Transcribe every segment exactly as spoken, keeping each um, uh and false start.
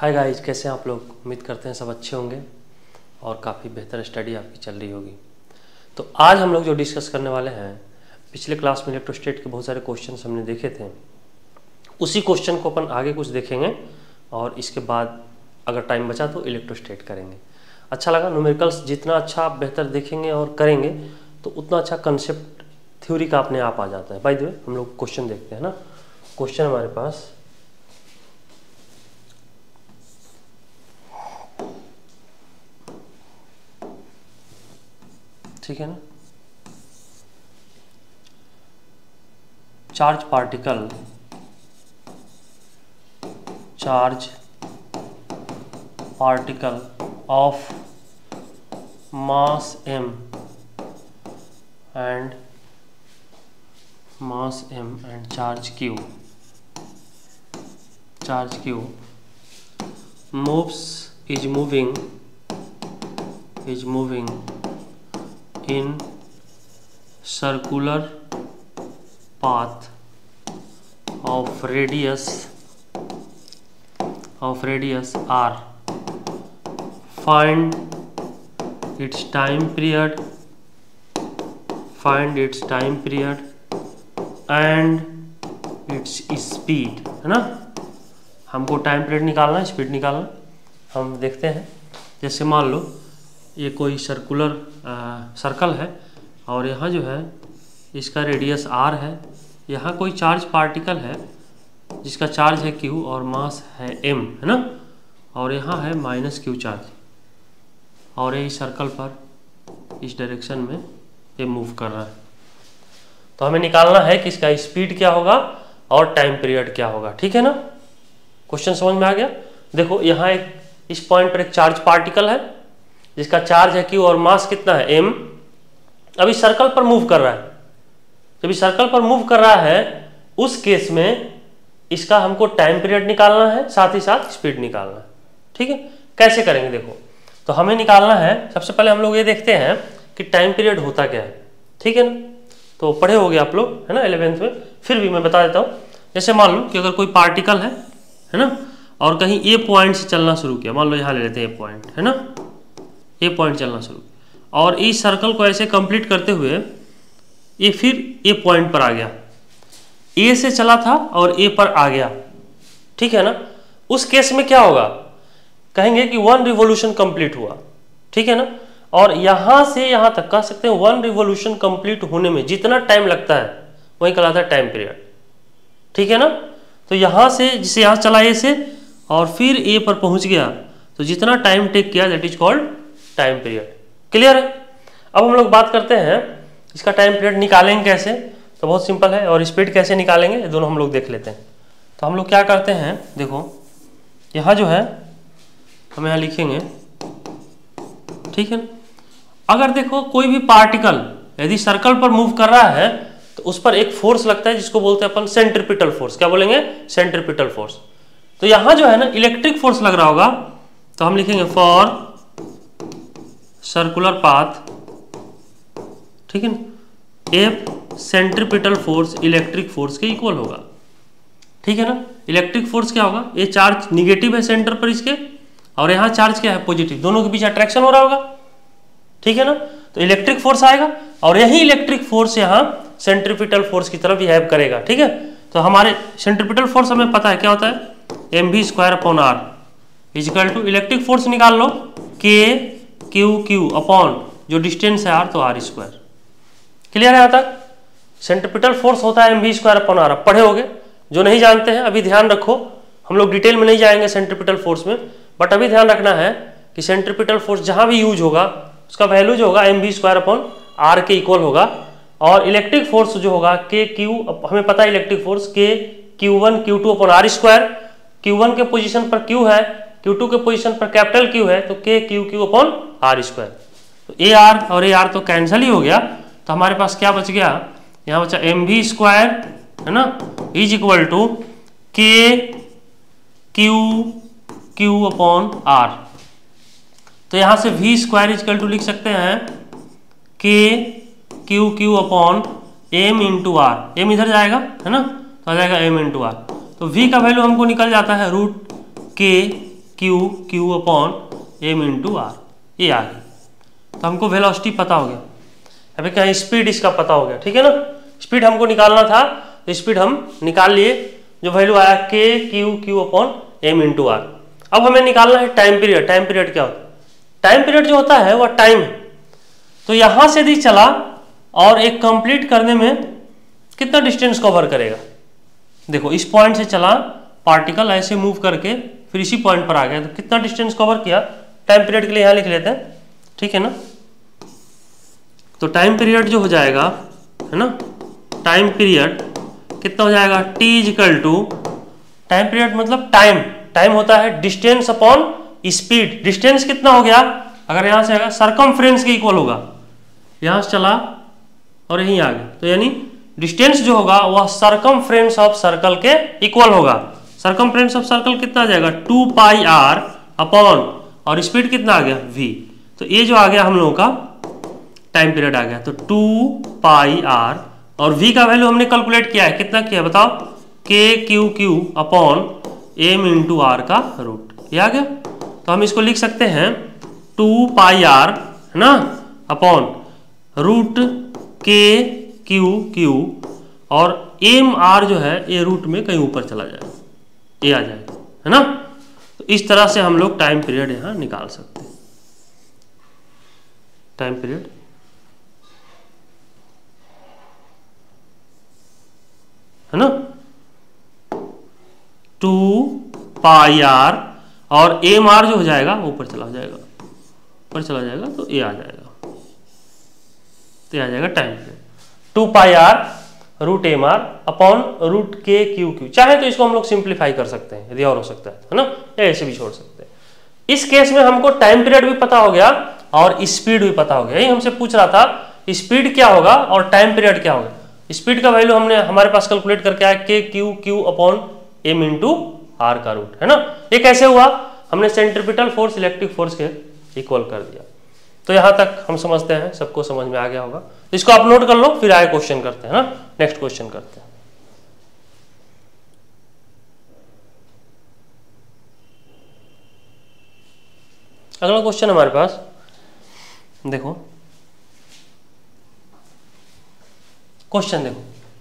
Hi guys, कैसे हैं आप लोग। उम्मीद करते हैं सब अच्छे होंगे और काफ़ी बेहतर स्टडी आपकी चल रही होगी। तो आज हम लोग जो डिस्कस करने वाले हैं, पिछले क्लास में इलेक्ट्रोस्टैट के बहुत सारे क्वेश्चंस हमने देखे थे, उसी क्वेश्चन को अपन आगे कुछ देखेंगे और इसके बाद अगर टाइम बचा तो इलेक्ट्रोस्टैट करेंगे। अच्छा लगा। न्यूमेरिकल्स जितना अच्छा आप बेहतर देखेंगे और करेंगे तो उतना अच्छा कंसेप्ट थ्योरी का अपने आप आ जाता है। बाय द वे हम लोग क्वेश्चन देखते हैं ना। क्वेश्चन हमारे पास ठीक है ना। Charge particle charge particle of mass m and mass m and charge q charge q moves is moving is moving in circular path of radius of radius r. Find its time period find its time period and its speed, है ना। हमको time period निकालना है, speed निकालना। हम देखते हैं, जैसे मान लो ये कोई सर्कुलर सर्कल है और यहाँ जो है इसका रेडियस आर है। यहाँ कोई चार्ज पार्टिकल है जिसका चार्ज है क्यू और मास है एम, है ना। और यहाँ है माइनस क्यू चार्ज और ये सर्कल पर इस डायरेक्शन में ये मूव कर रहा है। तो हमें निकालना है कि इसका स्पीड क्या होगा और टाइम पीरियड क्या होगा। ठीक है ना। क्वेश्चन समझ में आ गया। देखो यहाँ एक इस पॉइंट पर एक चार्ज पार्टिकल है जिसका चार्ज है क्यू और मास कितना है एम। अभी सर्कल पर मूव कर रहा है। जब इस सर्कल पर मूव कर रहा है उस केस में इसका हमको टाइम पीरियड निकालना है, साथ ही साथ स्पीड निकालना है। ठीक है। कैसे करेंगे देखो। तो हमें निकालना है, सबसे पहले हम लोग ये देखते हैं कि टाइम पीरियड होता क्या है। ठीक है ना। तो पढ़े होगे आप लोग, है ना, इलेवेंथ में। फिर भी मैं बता देता हूँ। जैसे मान लो कि अगर कोई पार्टिकल है है ना, और कहीं ए पॉइंट से चलना शुरू किया। मान लो यहाँ ले लेते हैं ए पॉइंट, है ना। ए पॉइंट चलना शुरू और इस सर्कल को ऐसे कंप्लीट करते हुए ये फिर ए पॉइंट पर आ गया। ए से चला था और ए पर आ गया। ठीक है ना। उस केस में क्या होगा, कहेंगे कि वन रिवॉल्यूशन कंप्लीट हुआ। ठीक है ना। और यहां से यहां तक कह सकते हैं वन रिवॉल्यूशन कंप्लीट होने में जितना टाइम लगता है वही कहलाता है टाइम पीरियड। ठीक है ना। तो यहां से जिसे यहां चला ए से और फिर ए पर पहुंच गया, तो जितना टाइम टेक किया that is called time period. Clear है। अब हम लोग बात करते हैं इसका टाइम पीरियड निकालेंगे कैसे। तो बहुत सिंपल है। और स्पीड कैसे निकालेंगे ये दोनों हम लोग देख लेते हैं। तो हम लोग क्या करते हैं, देखो यहाँ जो है हम यहाँ लिखेंगे। ठीक है ना। अगर देखो कोई भी पार्टिकल यदि सर्कल पर मूव कर रहा है तो उस पर एक फोर्स लगता है जिसको बोलते हैं अपन सेंट्रीपिटल फोर्स। क्या बोलेंगे, सेंट्रीपिटल फोर्स। तो यहां जो है ना इलेक्ट्रिक फोर्स लग रहा होगा, तो हम लिखेंगे फॉर सर्कुलर पाथ। ठीक है ना। F centripetal force electric force के इक्वल होगा। ठीक है ना। इलेक्ट्रिक फोर्स क्या होगा, ये चार्ज निगेटिव है सेंटर पर इसके और यहाँ चार्ज क्या है पॉजिटिव, दोनों के बीच अट्रैक्शन हो रहा होगा। ठीक है ना। तो इलेक्ट्रिक फोर्स आएगा और यही इलेक्ट्रिक फोर्स यहाँ सेंट्रीपिटल फोर्स की तरफ बिहेव करेगा। ठीक है। तो हमारे सेंट्रीपिटल फोर्स हमें पता है क्या होता है, M V square upon R is equal to electric force निकाल लो के क्यू क्यू अपॉन जो डिस्टेंस है आर, तो आर स्क्वायर। क्लियर है यहाँ तक। सेंट्रीपिटल फोर्स होता है M V square upon R. पढ़े होगे, जो नहीं जानते हैं अभी ध्यान रखो। हम लोग डिटेल में नहीं जाएंगे सेंट्रीपिटल फोर्स में, बट अभी ध्यान रखना है कि सेंट्रीपिटल फोर्स जहां भी यूज होगा उसका वैल्यू जो होगा M V square upon R के इक्वल होगा। और इलेक्ट्रिक फोर्स जो होगा के क्यू, हमें पता है electric force K Q one Q two upon R square. Q one के पोजीशन पर क्यू है, क्यू टू के पोजीशन पर कैपिटल क्यू है, तो K Q Q upon R square. तो ए आर और ए आर तो कैंसिल ही हो गया। तो हमारे पास क्या बच गया, यहाँ बचा एम वी स्क्वायर, है ना, is equal to K Q Q upon R. तो यहां से वी स्क्वायर इजकल टू लिख सकते हैं K Q Q upon M into R. M इधर जाएगा, है ना, तो आ जाएगा एम इंटू आर। तो v का वैल्यू हमको निकल जाता है root K Q Q upon M into R, ये आ गया। तो हमको वेलोसिटी पता हो गया, अभी क्या स्पीड इसका पता हो गया, ठीक है ना। स्पीड हमको निकालना था तो स्पीड हम निकाल लिए, जो वैल्यू आया K Q Q upon M into R. अब हमें निकालना है टाइम पीरियड। टाइम पीरियड क्या होता है? टाइम पीरियड जो होता है वह टाइम है। तो यहां से यदि चला और एक कंप्लीट करने में कितना डिस्टेंस कवर करेगा, देखो इस पॉइंट से चला पार्टिकल, ऐसे मूव करके फिर इसी पॉइंट पर आ गया, तो कितना डिस्टेंस कवर किया। टाइम पीरियड के लिए यहां लिख लेते हैं, ठीक है ना। तो टाइम पीरियड जो हो जाएगा है ना, टाइम पीरियड कितना हो जाएगा, T is equal to, time period मतलब टाइम, टाइम होता है डिस्टेंस अपॉन स्पीड। डिस्टेंस कितना हो गया, अगर यहां से आएगा सरकमफ्रेंस के इक्वल होगा, यहां से चला और यहीं आ गया, तो यानी डिस्टेंस जो होगा वह सरकमफ्रेंस ऑफ सर्कल के इक्वल होगा। सरकमफ्रेंस ऑफ सर्कल कितना आ जाएगा, टू पाई आर अपॉन, और स्पीड कितना आ गया, v। तो ये जो आ गया हम लोगों का टाइम पीरियड आ गया। तो टू पाई आर और v का वैल्यू हमने कैलकुलेट किया है, कितना किया बताओ, K Q Q upon M into R का रूट, ये आ गया। तो हम इसको लिख सकते हैं टू पाई आर है ना upon root K Q Q, और एम आर जो है ये रूट में कहीं ऊपर चला जाएगा, ये आ जाएगा, है ना। तो इस तरह से हम लोग टाइम पीरियड यहां निकाल सकते हैं। टाइम पीरियड है ना, टू पाई आर और एम आर जो हो जाएगा ऊपर चला जाएगा, ऊपर चला जाएगा तो ये आ जाएगा, तो आ जाएगा time period two pi R root M R upon root K Q Q. चाहे तो इसको हम लोग सिंप्लीफाई कर सकते हैं यदि और हो सकता है, है ना, या ऐसे भी छोड़ सकते हैं। इस केस में हमको टाइम पीरियड भी पता हो गया और स्पीड भी पता हो गया। यही हमसे पूछ रहा था स्पीड क्या होगा और टाइम पीरियड क्या होगा। स्पीड का वैल्यू हमने हमारे पास कैलकुलेट करके आया K Q Q upon M into R का रूट, है ना। ये कैसे हुआ, हमने सेंट्रीपिटल फोर्स इलेक्ट्रिक फोर्स के इक्वल कर दिया। तो यहां तक हम समझते हैं, सबको समझ में आ गया होगा। इसको आप नोट कर लो, फिर आगे क्वेश्चन करते हैं ना, नेक्स्ट क्वेश्चन करते हैं। अगला क्वेश्चन हमारे पास देखो, क्वेश्चन देखो,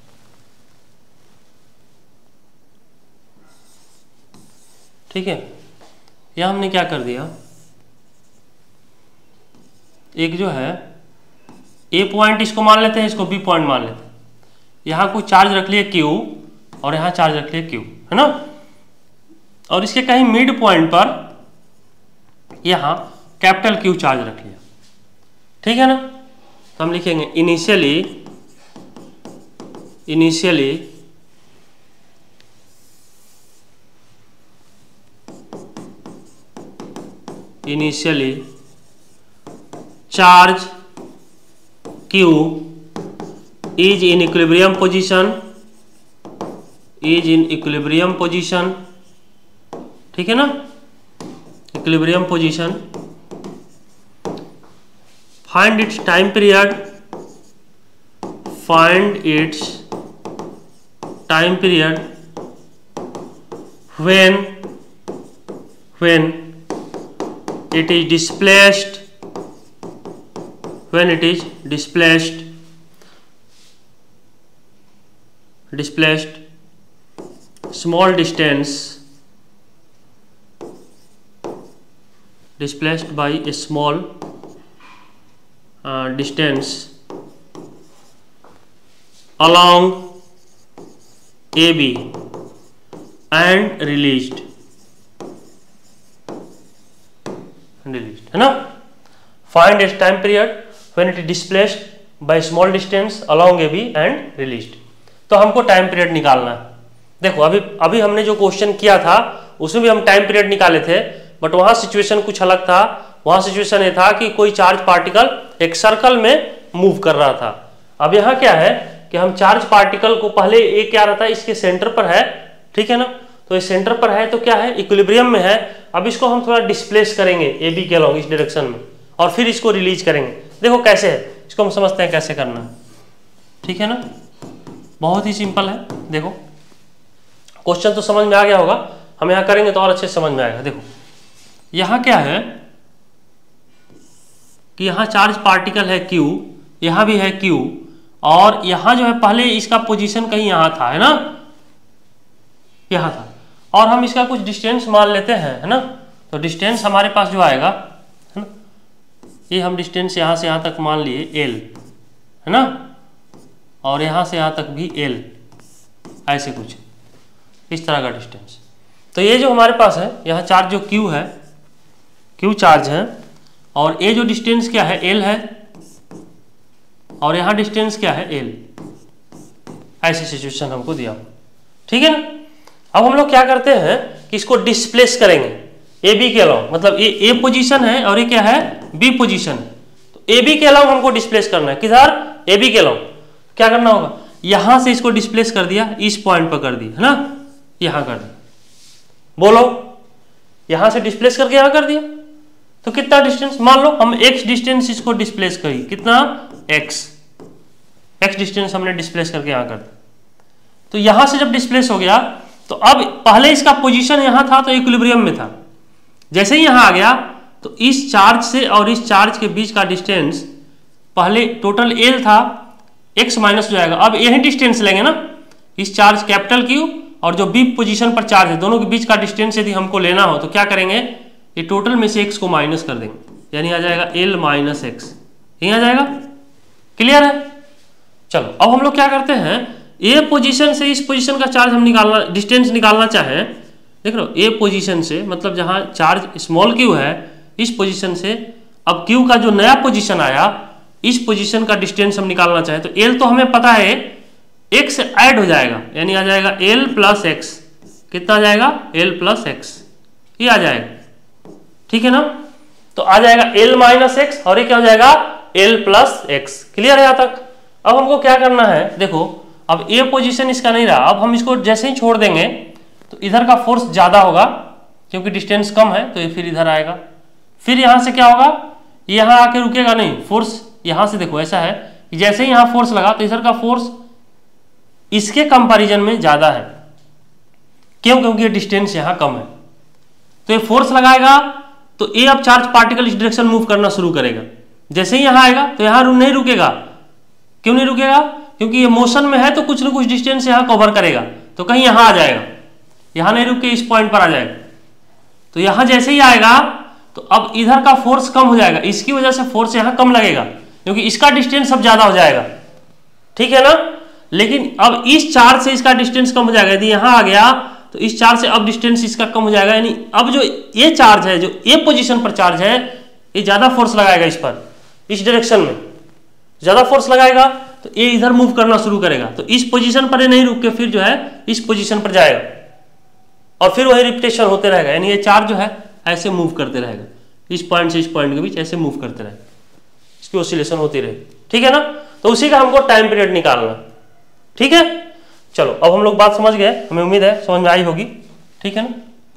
ठीक है। यह हमने क्या कर दिया, एक जो है ए पॉइंट इसको मान लेते हैं, इसको बी पॉइंट मान लेते हैं। यहां कोई चार्ज रख लिया क्यू और यहां चार्ज रख लिया क्यू, है ना। और इसके कहीं मिड पॉइंट पर यहां कैपिटल क्यू चार्ज रख लिया, ठीक है ना। तो हम लिखेंगे initially initially initially charge Q is in equilibrium position is in equilibrium position, ठीक है ना, equilibrium position। find its time period find its time period when when it is displaced when it is displaced displaced small distance displaced by a small uh, distance along A B and released released, है ना। find its time period when it is displaced by small distance along A B and released। तो हमको time period निकालना है। देखो अभी अभी हमने जो क्वेश्चन किया था उसमें भी हम टाइम पीरियड निकाले थे, बट वहां सिचुएशन कुछ अलग था। वहां सिचुएशन ये था कि कोई चार्ज पार्टिकल एक सर्कल में मूव कर रहा था। अब यहाँ क्या है कि हम चार्ज पार्टिकल को पहले एक क्या रहता है, इसके सेंटर पर है, ठीक है ना। तो ये सेंटर पर है तो क्या है, इक्विलिब्रियम में है। अब इसको हम थोड़ा डिस्प्लेस करेंगे ए बी के अलॉन्ग इस डायरेक्शन में, और फिर इसको रिलीज करेंगे। देखो कैसे है, इसको हम समझते हैं कैसे करना है, ठीक है ना। बहुत ही सिंपल है। देखो क्वेश्चन तो समझ में आ गया होगा, हम यहाँ करेंगे तो और अच्छे से समझ में आएगा। देखो यहां क्या है कि यहां चार्ज पार्टिकल है Q, यहां भी है Q, और यहां जो है पहले इसका पोजीशन कहीं यहां था, है ना, यहां था, और हम इसका कुछ डिस्टेंस मान लेते हैं, है ना। तो डिस्टेंस हमारे पास जो आएगा, है ना, ये हम डिस्टेंस यहां से यहां तक मान लिए L, है ना, और यहां से यहां तक भी L, ऐसे कुछ इस तरह का डिस्टेंस। तो ये जो हमारे पास है यहाँ चार्ज जो Q है, Q चार्ज है, और ये जो डिस्टेंस क्या है L है, और यहाँ डिस्टेंस क्या है L। ऐसी सिचुएशन हमको दिया, ठीक है ना। अब हम लोग क्या करते हैं कि इसको डिस्प्लेस करेंगे ए बी के अलाउ, मतलब ये ए पोजीशन है और ये क्या है बी पोजीशन है। तो ए बी के अलाउ हमको डिस्प्लेस करना है, किधर, ए बी के अलाउ। क्या करना होगा, यहां से इसको डिस्प्लेस कर दिया, इस पॉइंट पर कर दिया, है ना, यहां कर दिया, बोलो, यहां से डिस्प्लेस करके यहां कर दिया। तो कितना डिस्टेंस, मान लो हम x डिस्टेंस इसको डिस्प्लेस करी, कितना x, x डिस्टेंस हमने डिस्प्लेस करके यहां कर दिया। तो यहां से जब डिस्प्लेस हो गया तो अब पहले इसका पोजीशन यहां था तो इक्विलिब्रियम में था, जैसे ही यहां आ गया तो इस चार्ज से और इस चार्ज के बीच का डिस्टेंस पहले टोटल L था, x माइनस जो आएगा, अब यही डिस्टेंस लेंगे ना, इस चार्ज कैपिटल Q और जो बी पोजीशन पर चार्ज है, दोनों के बीच का डिस्टेंस यदि हमको लेना हो तो क्या करेंगे, ये टोटल में से x को माइनस कर देंगे, यानी आ जाएगा L माइनस एक्स, यही आ जाएगा। क्लियर है। चलो अब हम लोग क्या करते हैं, ए पोजीशन से इस पोजीशन का चार्ज हम निकालना, डिस्टेंस निकालना चाहें, देख लो ए पोजीशन से, मतलब जहां चार्ज स्मॉल q है, इस पोजीशन से अब q का जो नया पोजीशन आया, इस पोजीशन का डिस्टेंस हम निकालना चाहें तो L तो हमें पता है x ऐड हो जाएगा, यानी आ जाएगा L प्लस एक्स, कितना आ जाएगा L प्लस एक्स, ये आ जाएगा, ठीक है ना। तो आ जाएगा L माइनस एक्स और ये क्या हो जाएगा L प्लस एक्स। क्लियर है यहाँ तक। अब हमको क्या करना है, देखो अब ए पोजीशन इसका नहीं रहा, अब हम इसको जैसे ही छोड़ देंगे तो इधर का फोर्स ज्यादा होगा क्योंकि डिस्टेंस कम है, तो ये फिर इधर आएगा, फिर यहां से क्या होगा, यहां आके रुकेगा नहीं, फोर्स यहां से देखो ऐसा है कि जैसे ही यहां फोर्स लगा तो इधर का फोर्स इसके कंपैरिजन में ज्यादा है, क्यों, क्योंकि ये डिस्टेंस यहां कम है। तो ये फोर्स लगाएगा तो ये अब चार्ज पार्टिकल इस डायरेक्शन मूव करना शुरू करेगा, जैसे ही यहां आएगा तो यहां नहीं रुकेगा, क्यों नहीं रुकेगा, क्योंकि ये मोशन में है तो कुछ ना कुछ डिस्टेंस यहां कवर करेगा, तो कहीं यहां आ जाएगा, यहां नहीं रुक के इस पॉइंट पर आ जाएगा। तो यहां जैसे ही आएगा तो अब इधर का फोर्स कम हो जाएगा, इसकी वजह से फोर्स यहां कम लगेगा क्योंकि इसका डिस्टेंस अब ज्यादा हो जाएगा, ठीक है ना। लेकिन अब इस चार्ज से इसका डिस्टेंस कम हो जाएगा, यदि यहां आ गया तो इस चार्ज से अब डिस्टेंस इसका कम हो जाएगा, यानी अब जो ये चार्ज है, जो ये पोजीशन पर चार्ज है, ये ज्यादा फोर्स लगाएगा इस पर, इस डायरेक्शन में ज्यादा फोर्स लगाएगा तो ये इधर मूव करना शुरू करेगा, तो इस पोजीशन पर ये नहीं रुक के फिर जो है इस पोजीशन पर जाएगा और फिर वही रिपीटेशन होते रहेगा, यानी ये चार्ज जो है ऐसे मूव करते रहेगा, इस पॉइंट से इस पॉइंट के बीच ऐसे मूव करते रहेगा, इसकी ऑसिलेशन होती रहेगी, ठीक है ना। तो उसी का हमको टाइम पीरियड निकालना, ठीक है। चलो अब हम लोग बात समझ गए, हमें उम्मीद है समझ में आई होगी, ठीक है ना।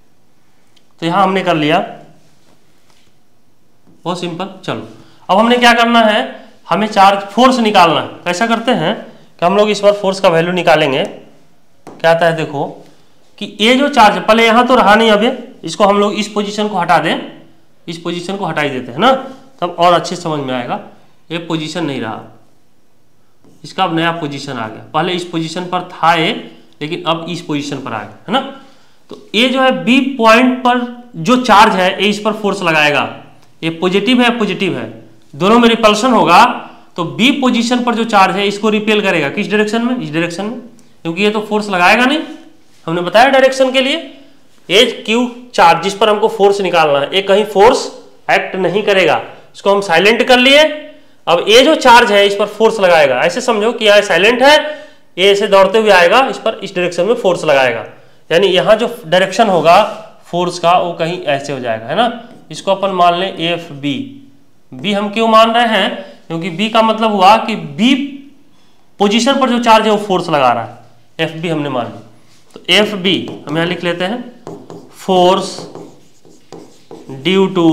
तो यहां हमने कर लिया, बहुत सिंपल। चलो अब हमने क्या करना है, हमें चार्ज फोर्स निकालना है। कैसा करते हैं कि हम लोग इस बार फोर्स का वैल्यू निकालेंगे। क्या आता है, देखो कि ये जो चार्ज है, पहले यहां तो रहा नहीं, अब इसको हम लोग इस पोजीशन को हटा दें, इस पोजीशन को हटा ही देते हैं ना, तब और अच्छे समझ में आएगा। ये पोजीशन नहीं रहा, इसका अब नया पोजीशन आ गया, पहले इस पोजीशन पर था ये, लेकिन अब इस पोजीशन पर आ गया, है ना। तो ये जो है बी पॉइंट पर जो चार्ज है, ये इस पर फोर्स लगाएगा, ये पॉजिटिव है पॉजिटिव है, दोनों में रिपल्शन होगा, तो बी पोजीशन पर जो चार्ज है इसको रिपेल करेगा, किस डायरेक्शन में, इस डायरेक्शन में, क्योंकि ये तो फोर्स लगाएगा नहीं, हमने बताया डायरेक्शन के लिए। ये क्यू चार्ज जिस पर हमको फोर्स निकालना है, ये कहीं फोर्स एक्ट नहीं करेगा, इसको हम साइलेंट कर लिए। अब ये जो चार्ज है इस पर फोर्स लगाएगा, ऐसे समझो कि यहाँ साइलेंट है, ये ऐसे दौड़ते हुए आएगा, इस पर इस डायरेक्शन में फोर्स लगाएगा, यानी यहाँ जो डायरेक्शन होगा फोर्स का वो कहीं ऐसे हो जाएगा, है ना। इसको अपन मान लें एफ बी। बी हम क्यों मान रहे हैं, क्योंकि बी का मतलब हुआ कि बी पोजीशन पर जो चार्ज है वो फोर्स लगा रहा है, एफ बी हमने मान लिया। तो एफ बी हम यहां लिख लेते हैं, force due to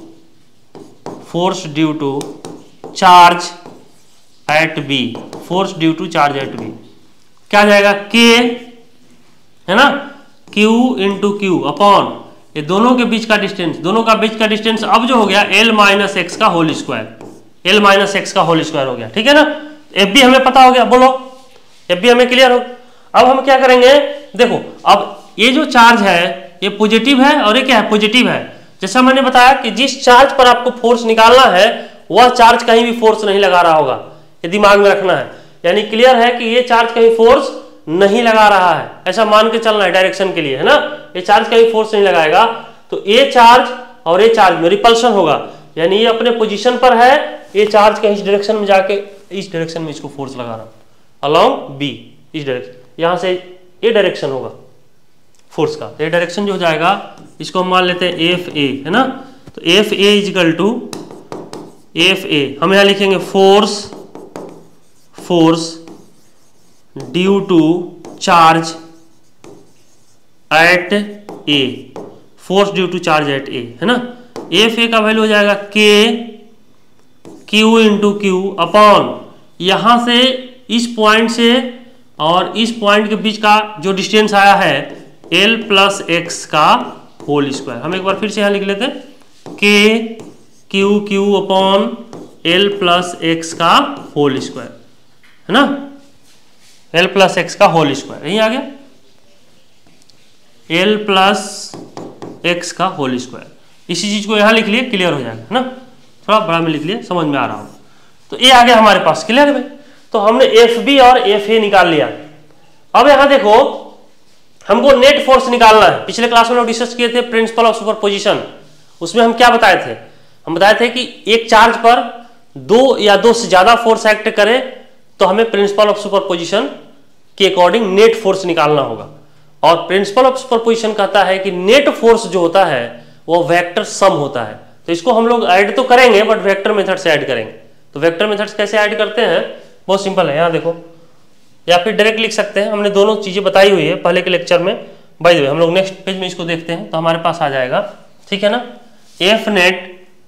force due to charge at B, force due to charge at B क्या जाएगा, के, है ना, Q इंटू क्यू अपॉन ये दोनों के बीच का डिस्टेंस, दोनों का बीच का डिस्टेंस अब जो हो गया एल माइनस एक्स का whole square, L minus x का होल स्क्वायर हो गया, ठीक है ना। एफ बी हमें पता हो गया, बोलो एफ बी हमें क्लियर हो। अब हम क्या करेंगे, देखो अब ये जो चार्ज है ये पॉजिटिव है और ये क्या है, पॉजिटिव है। जैसा मैंने बताया कि जिस चार्ज पर आपको फोर्स निकालना है वह चार्ज कहीं भी फोर्स नहीं लगा रहा होगा, ये दिमाग में रखना है। यानी क्लियर है कि ये चार्ज कहीं फोर्स नहीं लगा रहा है, ऐसा मान के चलना है डायरेक्शन के लिए, है ना। ये चार्ज कहीं फोर्स नहीं लगाएगा, तो ये चार्ज और ये चार्ज में रिपल्शन होगा, यानी ये अपने पोजीशन पर है, ये चार्ज कहीं इस डायरेक्शन में जाके इस डायरेक्शन में इसको फोर्स लगा रहा, अलोंग बी, इस डायरेक्शन, यहां से ये डायरेक्शन होगा फोर्स का। ये डायरेक्शन जो हो जाएगा इसको हम मान लेते हैं एफ ए, है ना। तो F A is equal to F A, हम यहां लिखेंगे force, force due to charge at A, force due to charge at A, है ना। एफ ए का वैल्यू हो जाएगा के क्यू इंटू क्यू अपॉन, यहां से इस पॉइंट से और इस पॉइंट के बीच का जो डिस्टेंस आया है एल प्लस एक्स का होल स्क्वायर। हम एक बार फिर से यहां लिख लेते हैं, K Q Q upon L plus x का होल स्क्वायर, है ना, एल प्लस एक्स का होल स्क्वायर, यही आ गया एल प्लस एक्स का होल स्क्वायर। इसी चीज को यहां लिख लिए, क्लियर हो जाएगा, है ना। थोड़ा बड़ा में लिख लिए, समझ में आ रहा हो। तो ये आ गया हमारे पास, क्लियर है भाई। तो हमने एफ बी और एफ ए निकाल लिया। अब यहां देखो हमको नेट फोर्स निकालना है। पिछले क्लास में लोग डिस्कस किए थे प्रिंसिपल ऑफ सुपरपोजिशन, उसमें हम क्या बताए थे, हम बताए थे कि एक चार्ज पर दो या दो से ज्यादा फोर्स एक्ट करे तो हमें प्रिंसिपल ऑफ सुपरपोजिशन के अकॉर्डिंग नेट फोर्स निकालना होगा। और प्रिंसिपल ऑफ सुपरपोजिशन कहता है कि नेट फोर्स जो होता है वो वेक्टर सम होता है। तो इसको हम लोग ऐड तो करेंगे बट वेक्टर मेथड से ऐड करेंगे। तो वेक्टर मेथड से कैसे ऐड करते हैं, बहुत सिंपल है, यहाँ देखो, या फिर डायरेक्ट लिख सकते हैं। हमने दोनों चीजें बताई हुई है पहले के लेक्चर में। बाय द वे हम लोग नेक्स्ट पेज में इसको देखते हैं तो हमारे पास आ जाएगा, ठीक है ना। F net,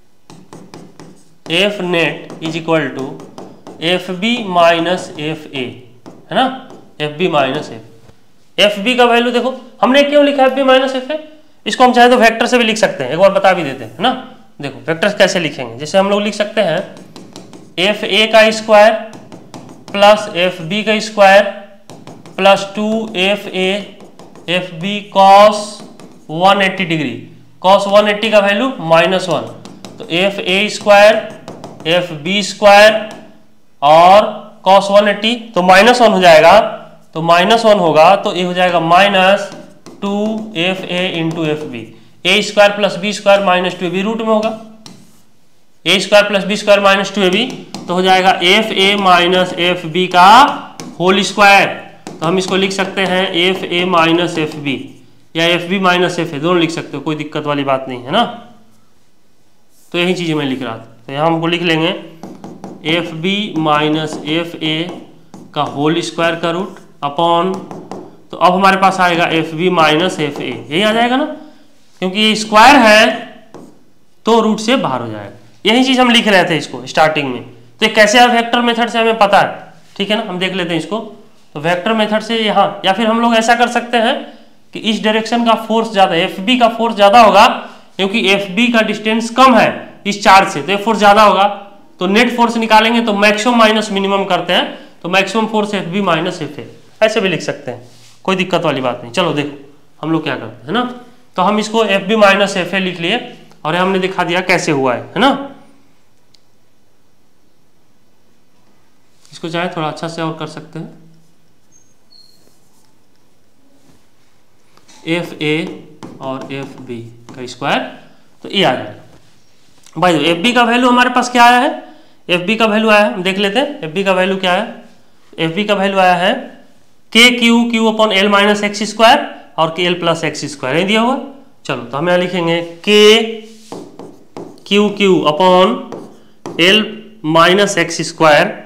F net is equal to F B minus F A, है ना, F B minus F. F B का वैल्यू देखो हमने क्यों लिखा है F B minus F A, इसको हम चाहे तो वेक्टर से भी लिख सकते हैं, एक बार बता भी देते हैं, है ना। देखो वेक्टर कैसे लिखेंगे, जैसे हम लोग लिख सकते हैं एफ ए का स्क्वायर प्लस एफ बी का square plus two F A F B cos one eighty degree, cos one eighty का वैल्यू माइनस वन, तो F A square F B square और कॉस वन एट्टी तो minus one हो जाएगा, तो minus one होगा तो ये हो जाएगा minus two F A into F B, A square plus B square minus two A B root में होगा, A square plus B square minus two A B, तो हो जाएगा F A minus F B का whole square. तो हम इसको लिख सकते हैं F A minus F B या F B minus F A, दोनों लिख सकते हो, कोई दिक्कत वाली बात नहीं है ना। तो यही चीजें मैं लिख रहा था, तो यहाँ हमको लिख लेंगे F B minus F A का होल स्क्वायर का रूट अपॉन, तो अब हमारे पास आएगा F B minus F A, यही आ जाएगा ना, क्योंकि ये स्क्वायर है तो रूट से बाहर हो जाएगा। यही चीज हम लिख रहे थे इसको स्टार्टिंग में। तो कैसे है, वेक्टर मेथड से हमें पता है, ठीक है ना। हम देख लेते हैं इसको, तो वेक्टर मेथड से यहाँ, या फिर हम लोग ऐसा कर सकते हैं कि इस डायरेक्शन का फोर्स ज्यादा, एफ बी का फोर्स ज्यादा होगा क्योंकि एफ बी का डिस्टेंस कम है इस चार्ज से, तो ये फोर्स ज्यादा होगा, तो नेट फोर्स निकालेंगे तो मैक्सिमम माइनस मिनिमम करते हैं, तो maximum force F B minus F A, ऐसे भी लिख सकते हैं, कोई दिक्कत वाली बात नहीं। चलो देखो हम लोग क्या करते हैं ना, तो हम इसको F B minus F A लिख लिए और हमने दिखा दिया कैसे हुआ है, है ना। इसको चाहे थोड़ा अच्छा से और कर सकते हैं, एफ ए और एफ बी का स्क्वायर, तो ये आ जाएगा। भाई एफ बी का वैल्यू हमारे पास क्या आया है, एफ बी का वैल्यू आया है, हम देख लेते हैं एफ बी का वैल्यू क्या है। एफ बी का वैल्यू आया है K Q Q upon L minus x square और K L plus x square, नहीं दिया हुआ। चलो तो हम यहाँ लिखेंगे k Q Q upon L minus x square,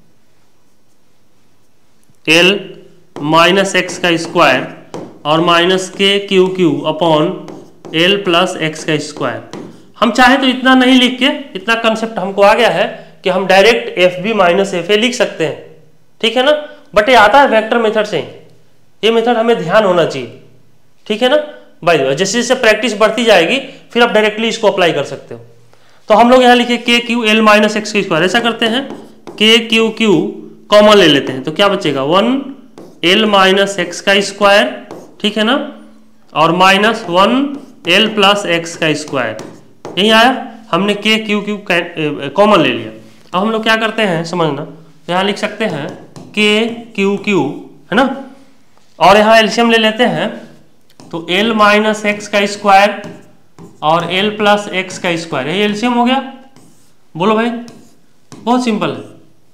L minus x का स्क्वायर और minus k Q Q upon L plus x का स्क्वायर। हम चाहे तो इतना नहीं लिख के, इतना कंसेप्ट हमको आ गया है कि हम direct f B minus F A लिख सकते हैं, ठीक है ना। बट ये आता है वेक्टर मेथड से, ये मेथड हमें ध्यान होना चाहिए, ठीक है ना। By the way. जैसे जैसे प्रैक्टिस बढ़ती जाएगी फिर आप डायरेक्टली इसको अप्लाई कर सकते हो। तो हम लोग यहाँ लिखे k q l minus x का स्क्वायर, ऐसा करते हैं के क्यू क्यू कॉमन ले लेते हैं तो क्या बचेगा वन एल माइनस एक्स का स्क्वायर, ठीक है ना, और minus one l plus x का स्क्वायर, यही आया। हमने के क्यू क्यू कॉमन ले लिया। अब हम लोग क्या करते हैं समझना, यहाँ लिख सकते हैं के क्यू क्यू, है ना, और यहाँ एलसीएम ले लेते हैं तो एल माइनस एक्स का स्क्वायर और एल प्लस एक्स का स्क्वायर, यही एलसीएम हो गया। बोलो भाई, बहुत सिंपल है।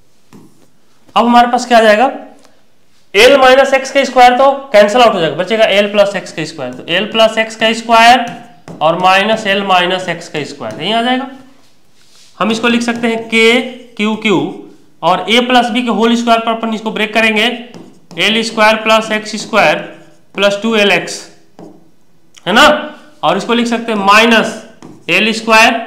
अब हमारे पास क्या आ जाएगा, एल माइनस एक्स का स्क्वायर तो कैंसिल आउट हो जाएगा, बचेगा एल प्लस एक्स का स्क्वायर, तो एल प्लस एक्स का स्क्वायर और माइनस एल माइनस एक्स का स्क्वायर, यही आ जाएगा। हम इसको लिख सकते हैं के क्यू क्यू और ए प्लस बी के होल स्क्वायर पर अपन इसको ब्रेक करेंगे, l square plus x square plus two l x, है ना, और इसको लिख सकते हैं माइनस एल स्क्वायर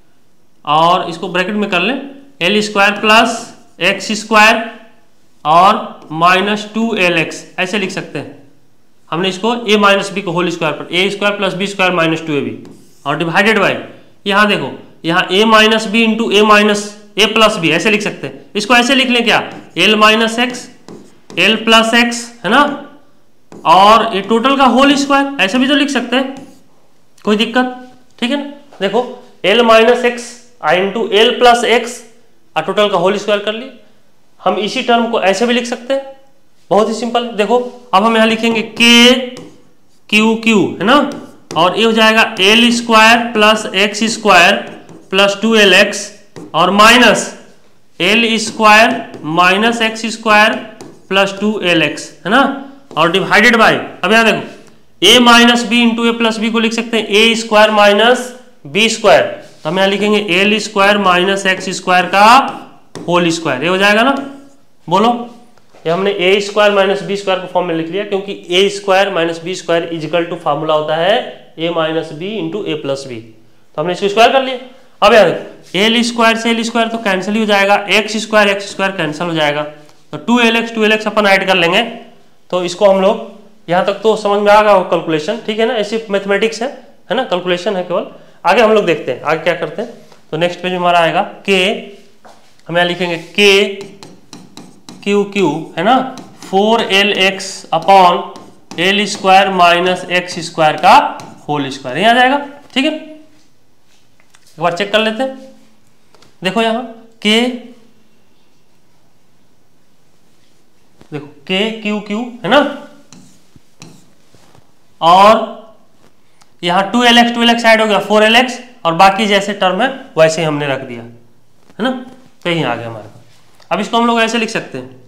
और इसको ब्रैकेट में कर लें l square plus x square और माइनस टू एल एक्स, ऐसे लिख सकते हैं। हमने इसको a माइनस बी को होल स्क्वायर पर a square plus B square minus two A b और डिवाइडेड बाई, यहाँ देखो यहाँ a minus b into a minus a plus b, ऐसे लिख सकते हैं। इसको ऐसे लिख लें क्या, l minus x l plus x, है ना, और ये टोटल का होल स्क्वायर, ऐसे भी तो लिख सकते हैं, कोई दिक्कत, ठीक है ना। देखो l minus x into l plus x और टोटल का होल स्क्वायर कर लिए। हम इसी टर्म को ऐसे भी लिख सकते हैं, बहुत ही सिंपल। देखो अब हम यहाँ लिखेंगे के क्यू क्यू, है ना, और ये हो जाएगा l square plus x square plus two l x और minus l square minus x square plus two l x, है ना, और डिवाइडेड बाई, अब यहाँ देखो a minus b into a plus b को लिख सकते हैं a square minus b square, तो हम यहाँ लिखेंगे l square minus x square का होल स्क्वायर, ये हो जाएगा ना। बोलो, ये हमने a square minus b square को फॉर्म में लिख लिया, क्योंकि a square minus b square equal to formula होता है a minus b into a plus b, तो हमने इसको स्क्वायर कर लिया। अब यार एल स्क्वायर से एल स्क्वायर तो कैंसिल ही हो जाएगा, x square x square cancel हो जाएगा, तो two l x two l x अपन ऐड कर लेंगे। तो इसको हम लोग यहाँ तक तो समझ में आ गया कैलकुलेशन, ठीक है ना, ऐसी मैथमेटिक्स है है ना, कैलकुलेशन है केवल। आगे हम लोग देखते हैं आगे क्या करते हैं। तो नेक्स्ट पेज में हमारा आएगा के, हम यहाँ लिखेंगे के क्यू क्यू, है ना, four l x upon l square minus x square का होल स्क्वायर, यहाँ आ जाएगा, ठीक है। एक बार चेक कर लेते हैं। देखो यहाँ के, देखो के क्यू क्यू, है ना, और यहाँ two l x two l x add हो गया फोर एल एक्स और बाकी जैसे टर्म है वैसे ही हमने रख दिया, है ना, तो यही आ गया हमारे पास। अब इसको हम लोग ऐसे लिख सकते हैं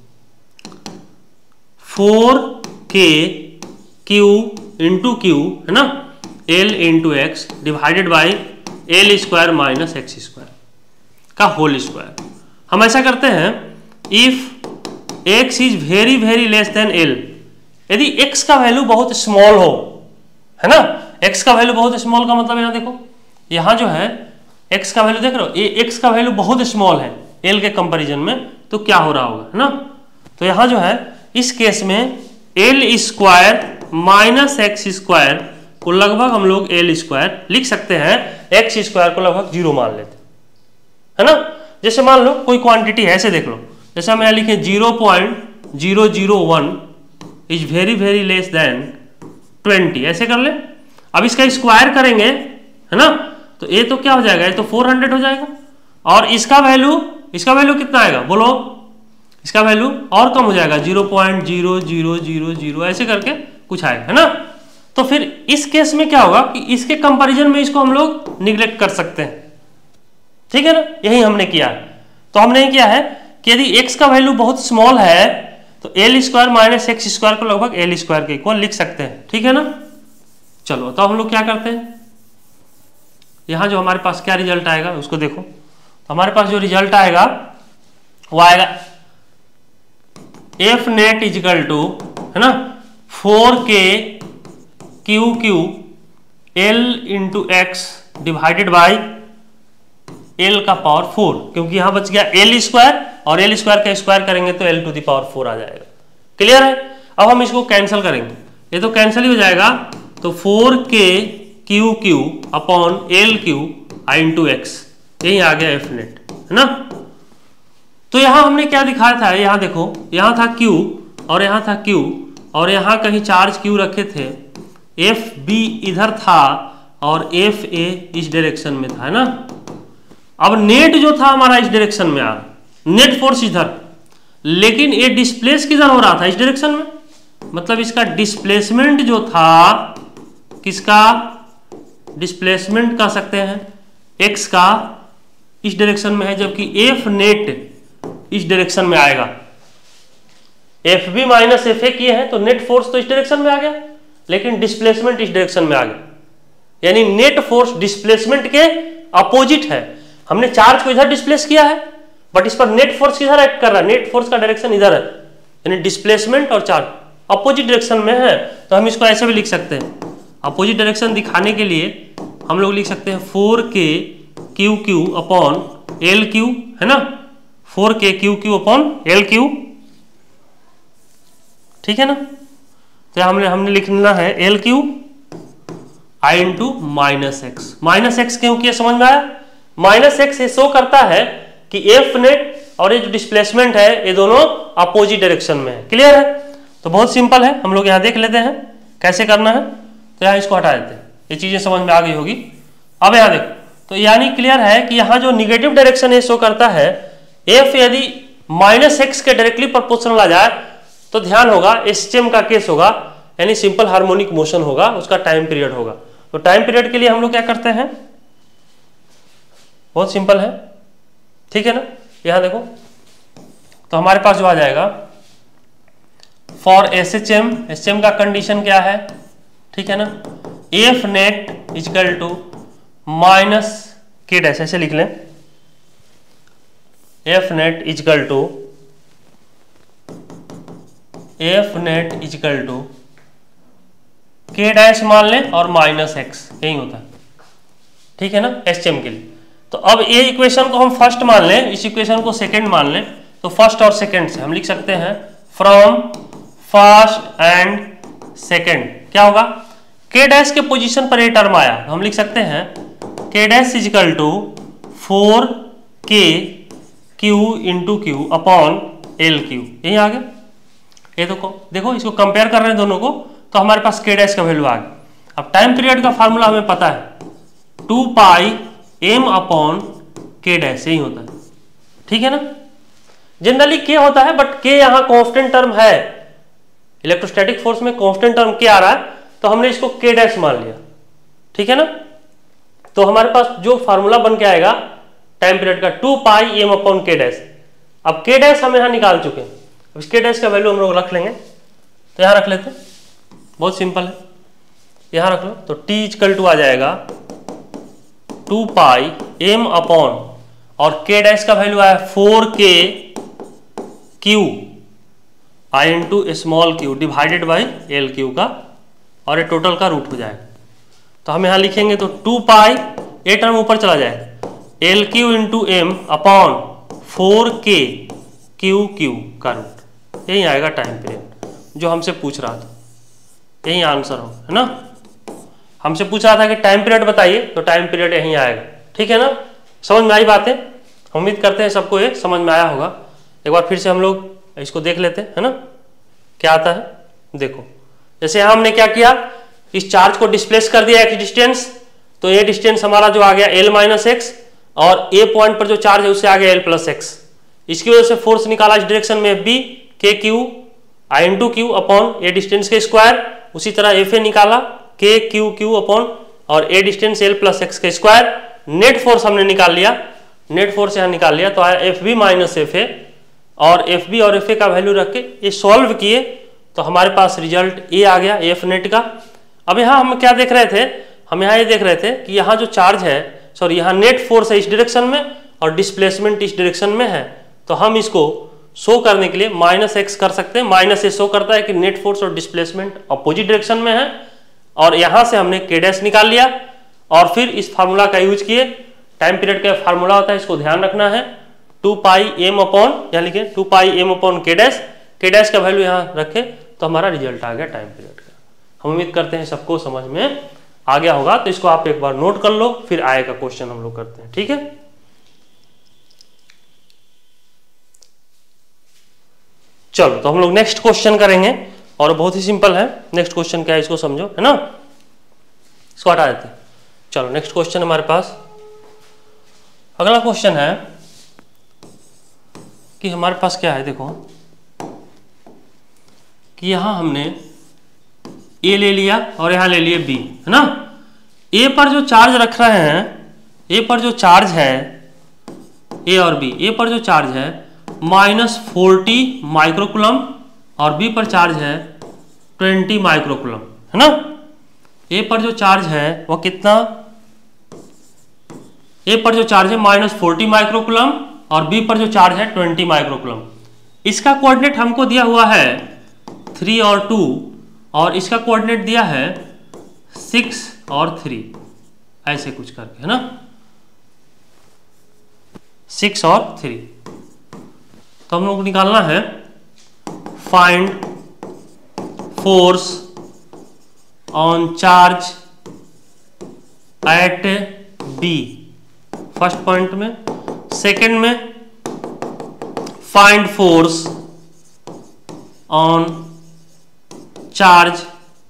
four k q into q, है ना, l into x divided by l square minus x square का होल स्क्वायर। हम ऐसा करते हैं if x is very very less than l, यदि एक्स का वैल्यू बहुत स्मॉल हो, है ना, एक्स का वैल्यू बहुत स्मॉल का मतलब यहाँ देखो, यहाँ जो है एक्स का वैल्यू देख रहे हो, ये एक्स का वैल्यू बहुत स्मॉल है एल के कंपैरिजन में, तो क्या हो रहा होगा, है ना। तो यहाँ जो है इस केस में l square minus x square को लगभग हम लोग एल स्क्वायर लिख सकते हैं, एक्स स्क्वायर को लगभग जीरो मान लेते हैं, है ना। जैसे मान लो कोई क्वांटिटी है, ऐसे देख लो, जैसे हम यहाँ लिखे zero point zero zero one is very very less than twenty, ऐसे कर ले। अब इसका स्क्वायर करेंगे, है ना, तो ये तो क्या हो जाएगा, ये तो फोर हंड्रेड हो जाएगा, और इसका वैल्यू इसका वैल्यू कितना आएगा बोलो, इसका वैल्यू और कम हो जाएगा, zero point zero zero zero zero ऐसे करके कुछ आएगा, है ना। तो फिर इस केस में क्या होगा कि इसके कंपैरिजन में इसको हम लोग निग्लेक्ट कर सकते हैं, ठीक है ना, यही हमने किया है। तो हमने किया है कि यदि x का वैल्यू बहुत स्मॉल है तो l square minus x square को लगभग एल स्क्वायर के इक्वल लिख सकते हैं, ठीक है ना। चलो तो हम लोग क्या करते हैं, यहां जो हमारे पास क्या रिजल्ट आएगा उसको देखो। तो हमारे पास जो रिजल्ट आएगा वो आएगा एफ नेट इजिकल टू, है ना, four k Q q l into x divided by l का पावर फोर, क्योंकि यहां बच गया एल स्क्वायर और एल स्क्वायर का स्क्वायर करेंगे तो l to the power four आ जाएगा। क्लियर है। अब हम इसको कैंसिल करेंगे, ये तो कैंसिल ही हो जाएगा, तो four k Q Q upon l q i into x, यही आ गया एफ नेट, है ना। तो यहां हमने क्या दिखाया था, यहां देखो, यहां था Q और यहां था Q और यहां कहीं चार्ज Q रखे थे, एफ बी इधर था और एफ ए इस डायरेक्शन में था, है ना। अब नेट जो था हमारा इस डायरेक्शन में आ रहा, नेट फोर्स इधर, लेकिन ये डिस्प्लेस किधर हो रहा था, इस डायरेक्शन में, मतलब इसका डिस्प्लेसमेंट जो था, किसका डिस्प्लेसमेंट कह सकते हैं, एक्स का, इस डायरेक्शन में है, जबकि एफ नेट इस डायरेक्शन में आएगा। F B minus F a किए हैं तो नेट फोर्स तो इस डायरेक्शन में आ गया, लेकिन डिस्प्लेसमेंट इस डायरेक्शन में आ गया, यानी नेट फोर्स डिस्प्लेसमेंट के अपोजिट है। हमने चार्ज को इधर डिस्प्लेस किया है, बट इस पर नेट फोर्स किधर एक्ट कर रहा है, नेट फोर्स का डायरेक्शन इधर है, यानी डिस्प्लेसमेंट और चार्ज अपोजिट डायरेक्शन में है। तो हम इसको ऐसे भी लिख सकते हैं, अपोजिट डायरेक्शन दिखाने के लिए हम लोग लिख सकते हैं four k Q Q upon l q, है ना, four k Q Q upon l q, ठीक है ना। तो हमने हमने लिखना है l q i into minus x, minus x क्यों किया समझ में आया, माइनस एक्स ये शो करता है कि एफ नेट और ये जो डिस्प्लेसमेंट है ये दोनों अपोजिट डायरेक्शन में है, क्लियर है। तो बहुत सिंपल है, हम लोग यहाँ देख लेते हैं कैसे करना है। तो यहाँ इसको हटा देते हैं, ये चीजें समझ में आ गई होगी। अब यहाँ देखो, तो यानी क्लियर है कि यहाँ जो निगेटिव डायरेक्शन ये शो करता है, एफ यदि माइनस एक्स के डायरेक्टली प्रोपोर्शनल आ जाए तो ध्यान होगा एसटीएम का केस होगा, यानी सिंपल हार्मोनिक मोशन होगा, उसका टाइम पीरियड होगा। तो टाइम पीरियड के लिए हम लोग क्या करते हैं, बहुत सिंपल है, ठीक है ना। यहां देखो, तो हमारे पास जो आ जाएगा for S H M, S H M का कंडीशन क्या है, ठीक है ना, F net equal to minus k dash, ऐसे लिख लें, f net equal to f net equal to k dash मान लें और माइनस एक्स, यही होता है, ठीक है ना, एस एम के लिए। तो अब ये इक्वेशन को हम फर्स्ट मान लें, इस इक्वेशन को सेकंड मान लें, तो फर्स्ट और सेकंड से हम लिख सकते हैं फ्रॉम फर्स्ट एंड सेकंड क्या होगा, के डैश के पोजीशन पर ये टर्म आया, तो हम लिख सकते हैं k dash equal to four k q into q upon l q, यही आ गया। ये देखो देखो इसको कंपेयर कर रहे हैं दोनों को, तो हमारे पास के डैश का वैल्यू आ गया। अब टाइम पीरियड का फार्मूला हमें पता है, two pi m upon k dash, यही होता है, ठीक है ना। जनरली के होता है, बट के यहाँ कांस्टेंट टर्म है, इलेक्ट्रोस्टैटिक फोर्स में कांस्टेंट टर्म के आ रहा है, तो हमने इसको के डैश मान लिया, ठीक है ना। तो हमारे पास जो फार्मूला बन के आएगा टाइम पीरियड का, two pi m upon k dash. अब के डैश हम यहाँ निकाल चुके हैं, अब इस के डैश का वैल्यू हम लोग रख लेंगे, तो यहाँ रख लेते हैं, बहुत सिंपल है, यहाँ रख लो। तो टी इजकल टू आ जाएगा टू पाई एम अपॉन, और के डैश का वैल्यू आया four k q i into small q divided by l q का, और ये टोटल का रूट हो जाएगा। तो हम यहाँ लिखेंगे तो टू पाई, ए टर्म ऊपर चला जाएगा, l q into m upon four k Q q का रूट, यही आएगा टाइम पीरियड जो हमसे पूछ रहा था, यही आंसर हो, है ना। हमसे पूछ रहा था कि टाइम पीरियड बताइए, तो टाइम पीरियड यहीं आएगा, ठीक है ना। समझ में आई बातें, उम्मीद करते हैं सबको ये समझ में आया होगा। एक बार फिर से हम लोग इसको देख लेते हैं, है ना, क्या आता है। देखो जैसे यहाँ हमने क्या किया, इस चार्ज को डिस्प्लेस कर दिया एक्स डिस्टेंस, तो ये डिस्टेंस हमारा जो आ गया एल माइनस एक्स, और ए पॉइंट पर जो चार्ज है उससे आ गया एल प्लस एक्स। इसकी वजह से फोर्स निकाला इस डायरेक्शन में f b k q i into q upon a distance के स्क्वायर, उसी तरह एफ ए निकाला के क्यू क्यू अपॉन और a distance l plus x के स्क्वायर। नेट फोर्स हमने निकाल लिया, नेट फोर्स यहाँ निकाल लिया, तो आया f B minus F a, और एफ बी और एफ ए का वैल्यू रख के ये सॉल्व किए, तो हमारे पास रिजल्ट ए आ गया एफ नेट का। अब यहाँ हम क्या देख रहे थे, हम यहाँ ये देख रहे थे कि यहाँ जो चार्ज है, सॉरी यहाँ नेट फोर्स है इस डायरेक्शन में और डिस्प्लेसमेंट इस डायरेक्शन में है, तो हम इसको शो करने के लिए माइनस एक्स कर सकते हैं। माइनस ए शो करता है कि नेट फोर्स और डिस्प्लेसमेंट अपोजिट डायरेक्शन में है, और यहां से हमने के डैश निकाल लिया, और फिर इस फार्मूला का यूज किए। टाइम पीरियड का फार्मूला होता है, इसको ध्यान रखना है, टू पाई एम अपॉन, यहाँ लिखे two pi m upon k dash, k dash का वैल्यू यहाँ रखे, तो हमारा रिजल्ट आ गया टाइम पीरियड का। हम उम्मीद करते हैं सबको समझ में आ गया होगा। तो इसको आप एक बार नोट कर लो, फिर आए का क्वेश्चन हम लोग करते हैं, ठीक है। चलो तो हम लोग नेक्स्ट क्वेश्चन करेंगे और बहुत ही सिंपल है। नेक्स्ट क्वेश्चन क्या है इसको समझो, है ना। इसको हटा देते हैं। चलो नेक्स्ट क्वेश्चन हमारे पास अगला क्वेश्चन है कि हमारे पास क्या है, देखो कि यहां हमने ए ले लिया और यहां ले लिया बी, है ना। ए पर जो चार्ज रख रहे हैं, ए पर जो चार्ज है, ए और बी, ए पर जो चार्ज है माइनस फोर्टी माइक्रोकुलम और बी पर चार्ज है ट्वेंटी माइक्रोकुलम, है ना। ए पर जो चार्ज है वो कितना, ए पर जो चार्ज है माइनस फोर्टी माइक्रोकुलम और बी पर जो चार्ज है ट्वेंटी माइक्रोकुलम। इसका कोऑर्डिनेट हमको दिया हुआ है थ्री और टू और इसका कोऑर्डिनेट दिया है सिक्स और थ्री, ऐसे कुछ करके, है ना, सिक्स और थ्री। तो हम लोग को निकालना है find force on charge at b, first point में। सेकंड में find force on charge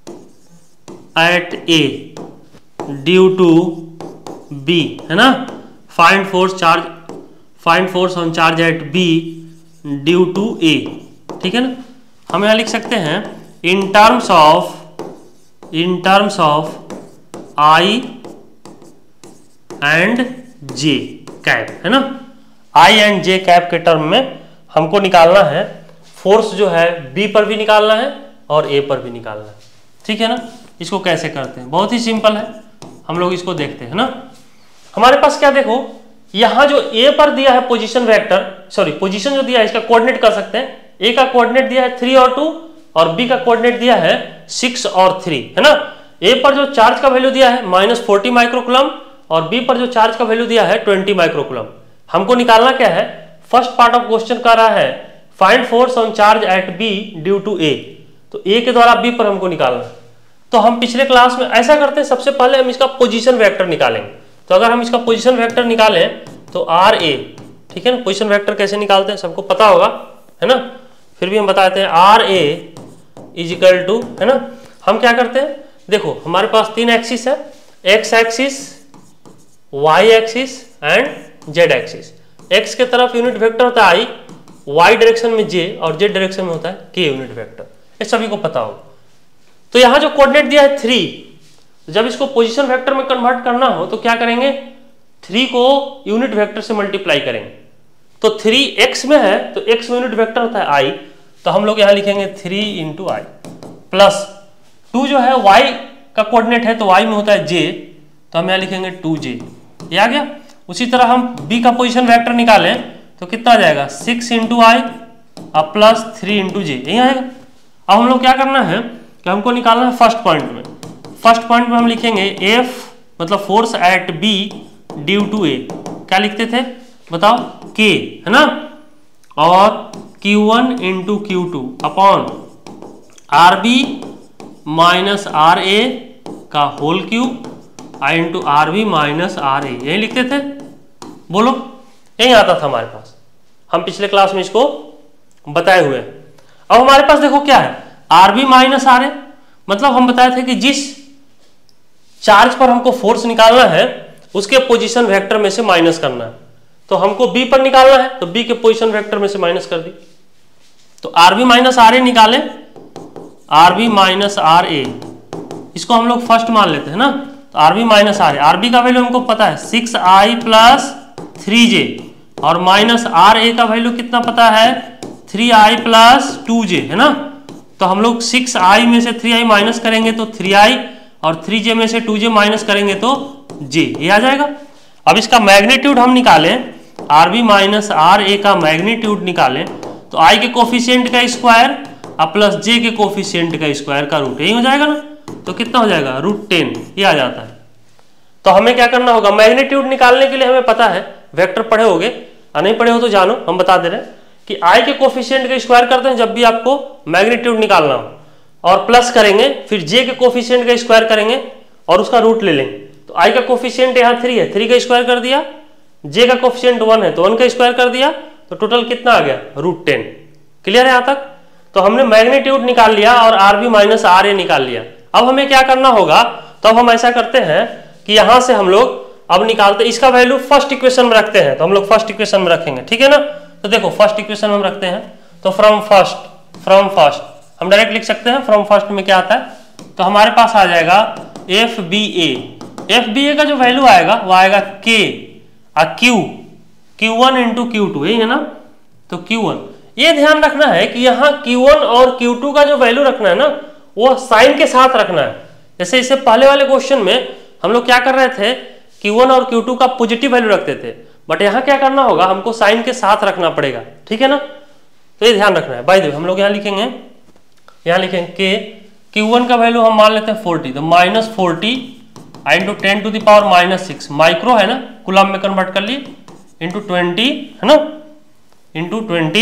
at A due to b, है ना। Find force charge find force on charge at b due to a, ठीक है ना। हम यहां लिख सकते हैं in terms of in terms of i and j cap, है ना। आई एंड जे कैप के टर्म में हमको निकालना है फोर्स जो है बी पर भी निकालना है और ए पर भी निकालना है, ठीक है ना। इसको कैसे करते हैं, बहुत ही सिंपल है, हम लोग इसको देखते हैं ना। हमारे पास क्या, देखो यहां जो ए पर दिया है पोजीशन वेक्टर, सॉरी पोजीशन जो दिया है इसका कोऑर्डिनेट कर सकते हैं। ए का कोऑर्डिनेट दिया है थ्री और टू और बी का कोऑर्डिनेट दिया है सिक्स और थ्री, है ना। ए पर जो चार्ज का वैल्यू दिया है माइनस फोर्टी माइक्रोकुलम और बी पर जो चार्ज का वैल्यू दिया है ट्वेंटी माइक्रोकुलम। हमको निकालना क्या है, फर्स्ट पार्ट ऑफ क्वेश्चन कर रहा है find force on charge at b due to a, तो ए के द्वारा बी पर हमको निकालना है। तो हम पिछले क्लास में ऐसा करते हैं, सबसे पहले हम इसका पोजीशन वेक्टर निकालेंगे। तो अगर हम इसका पोजीशन वेक्टर निकालें तो आर ए, ठीक है ना। पोजीशन वेक्टर कैसे निकालते हैं सबको पता होगा, है ना, फिर भी हम बताते हैं r a is equal to, है ना। हम क्या करते हैं, देखो हमारे पास तीन एक्सिस है, x axis, y axis and z axis. X के तरफ यूनिट वेक्टर होता है आई, वाई डायरेक्शन में जे और जेड डायरेक्शन में होता है के यूनिट वेक्टर, ये सभी को पता होगा। तो यहां जो कोऑर्डिनेट दिया है थ्री, जब इसको पोजीशन वेक्टर में कन्वर्ट करना हो तो क्या करेंगे, थ्री को यूनिट वेक्टर से मल्टीप्लाई करेंगे। तो थ्री एक्स में है तो एक्स में यूनिट वेक्टर होता है आई, तो हम लोग यहां लिखेंगे three into i plus two जो है वाई का कोऑर्डिनेट है तो वाई में होता है जे, तो हम यहां लिखेंगे टू जे, ये आ गया। उसी तरह हम बी का पोजीशन वेक्टर निकालें तो कितना आ जाएगा, सिक्स इंटू आई अब प्लस थ्री इंटू जे, यही आएगा। अब हम लोग क्या करना है कि हमको निकालना है फर्स्ट पॉइंट में। फर्स्ट पॉइंट में हम लिखेंगे एफ मतलब force at b due to a, क्या लिखते थे बताओ, के, है ना, और q one into Q two upon r B minus R A का whole cube i into r B minus are a, यही लिखते थे, बोलो यही आता था हमारे पास, हम पिछले क्लास में इसको बताए हुए। अब हमारे पास देखो क्या है, R B minus are a, मतलब हम बताए थे कि जिस चार्ज पर हमको फोर्स निकालना है उसके पोजीशन वेक्टर में से माइनस करना है। तो हमको बी पर निकालना है तो बी के पोजीशन वेक्टर में से माइनस कर दी, तो R B minus are a निकालें, r B minus are a इसको हम लोग फर्स्ट मान लेते हैं ना। तो R B minus are a, r B का वैल्यू हमको पता है सिक्स आई प्लस थ्री जे और माइनस आर ए का वैल्यू कितना पता है, थ्री आई प्लस टू जे, है ना। तो हम लोग सिक्स आई में से थ्री आई माइनस करेंगे तो थ्री आई और थ्री जे में से टू जे माइनस करेंगे तो जे, ये आ जाएगा। अब इसका मैग्नीट्यूड हम निकालें, r B minus R A का मैग्नीट्यूड निकालें तो आई के कोफिशिएंट का स्क्वायर और प्लस जे के कोफिशिएंट का स्क्वायर का रूट, यही हो जाएगा ना। तो कितना हो जाएगा, रूट टेन, ये आ जाता है। तो हमें क्या करना होगा, मैग्नीट्यूड निकालने के लिए हमें पता है, वेक्टर पढ़े होगे और नहीं पढ़े हो तो जानो, हम बता दे रहे हैं कि आई के कोफिशिएंट का स्क्वायर करते हैं जब भी आपको मैग्नीट्यूड निकालना हो। और प्लस करेंगे, फिर जे के कोफिशिएंट का स्क्वायर करेंगे और उसका रूट ले लेंगे। तो आई का कोफिशिएंट यहाँ थ्री है, थ्री का स्क्वायर कर दिया, जे का कोफिशिएंट वन है तो वन का स्क्वायर कर दिया, तो टोटल कितना आ गया रूट टेन। क्लियर है यहाँ तक? तो हमने मैग्नीट्यूड निकाल लिया और r B minus are a निकाल लिया। अब हमें क्या करना होगा, तो अब हम ऐसा करते हैं कि यहां से हम लोग अब निकालते, इसका वैल्यू फर्स्ट इक्वेशन में रखते हैं, तो हम लोग फर्स्ट इक्वेशन में रखेंगे, ठीक है ना। तो देखो फर्स्ट इक्वेशन में हम रखते हैं, तो फ्रॉम फर्स्ट फ्रॉम फर्स्ट हम डायरेक्ट लिख सकते हैं। फ्रॉम फर्स्ट में क्या आता है, तो हमारे पास आ जाएगा F B A, F B A का जो वैल्यू आएगा वो आएगा के आ Q, Q one into Q two, यही है ना। तो क्यू वन, ये ध्यान रखना है कि यहाँ क्यू वन और क्यू टू का जो वैल्यू रखना है ना, वो साइन के साथ रखना है। जैसे इससे पहले वाले क्वेश्चन में हम लोग क्या कर रहे थे, क्यू वन और क्यू टू का पॉजिटिव वैल्यू रखते थे, बट यहाँ क्या करना होगा, हमको साइन के साथ रखना पड़ेगा, ठीक है ना। तो ये ध्यान रखना है। बाय द वे हम लोग यहाँ लिखेंगे, यहाँ लिखेंगे के क्यू वन का वैल्यू हम मान लेते हैं फोर्टी, तो minus forty into ten to the power minus six, micro है ना, कूलम में कन्वर्ट कर लिए, इंटू ट्वेंटी है ना, into twenty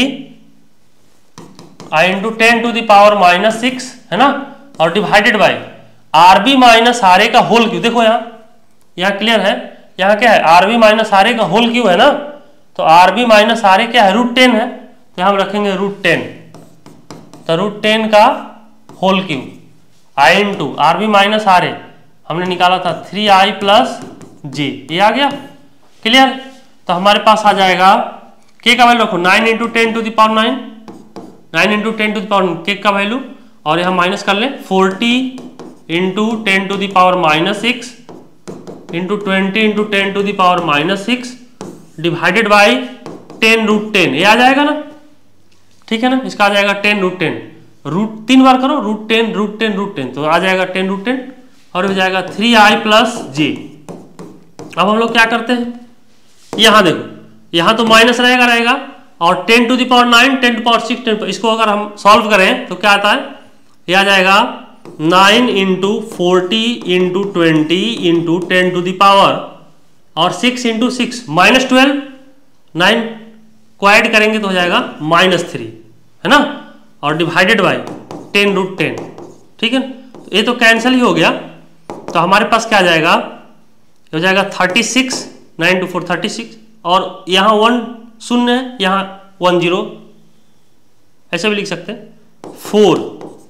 into ten to the power minus six है ना, और divided by R B minus R A का होल क्यू। देखो यहाँ यहाँ क्लियर है, यहाँ क्या है, R B minus R A का होल क्यू है ना, तो R B minus are A क्या है, रूट टेन है, तो हम रखेंगे रूट टेन, तो रूट टेन का whole cube I into R B minus are A हमने निकाला था थ्री आई प्लस जे, ये आ गया। क्लियर? तो हमारे पास आ जाएगा के का वैल्यू रखो nine into ten to the power nine, nine into ten to the power K का वैल्यू, और यहाँ माइनस कर ले forty into ten to the power minus six into twenty into ten to the power minus six divided by ten root ten, ये आ जाएगा ना, ठीक है ना। इसका आ जाएगा टेन रूट टेन, रूट तीन बार करो, root ten root ten root ten, तो आ जाएगा टेन रूट टेन और हो जाएगा थ्री आई प्लस जे। अब हम लोग क्या करते हैं, यहां देखो, यहां तो माइनस रहेगा रहेगा और ten to the power nine, ten to power six, ten, इसको अगर हम सॉल्व करें तो क्या आता है, ये आ जाएगा nine into forty into twenty into ten to the power और six into six minus twelve, nine को ऐड करेंगे तो हो जाएगा माइनस थ्री है ना, और divided by ten root ten, ठीक है। तो ये तो कैंसिल ही हो गया, तो हमारे पास क्या आ जाएगा, हो जाएगा thirty six, nine to four thirty six, और यहाँ वन शून्य है, यहाँ वन जीरो, ऐसे भी लिख सकते हैं, फोर,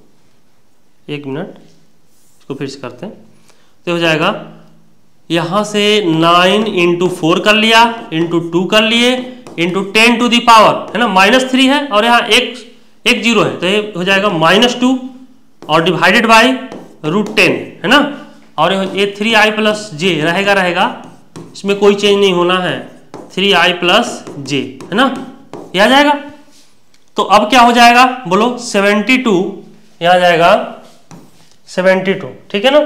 एक मिनट इसको फिर से करते हैं, तो हो जाएगा यहाँ से नाइन इंटू फोर कर लिया, इंटू टू कर लिए, into ten to the power है ना, माइनस थ्री है और यहाँ एक एक जीरो है, तो ये हो जाएगा माइनस टू और डिवाइडेड बाई रूट टेन है ना, और ये थ्री आई प्लस जे रहेगा रहेगा, इसमें कोई चेंज नहीं होना है, थ्री आई प्लस जे है ना, ये आ जाएगा। तो अब क्या हो जाएगा बोलो, सेवेंटी टू, यह आ जाएगा सेवेंटी टू, ठीक है ना,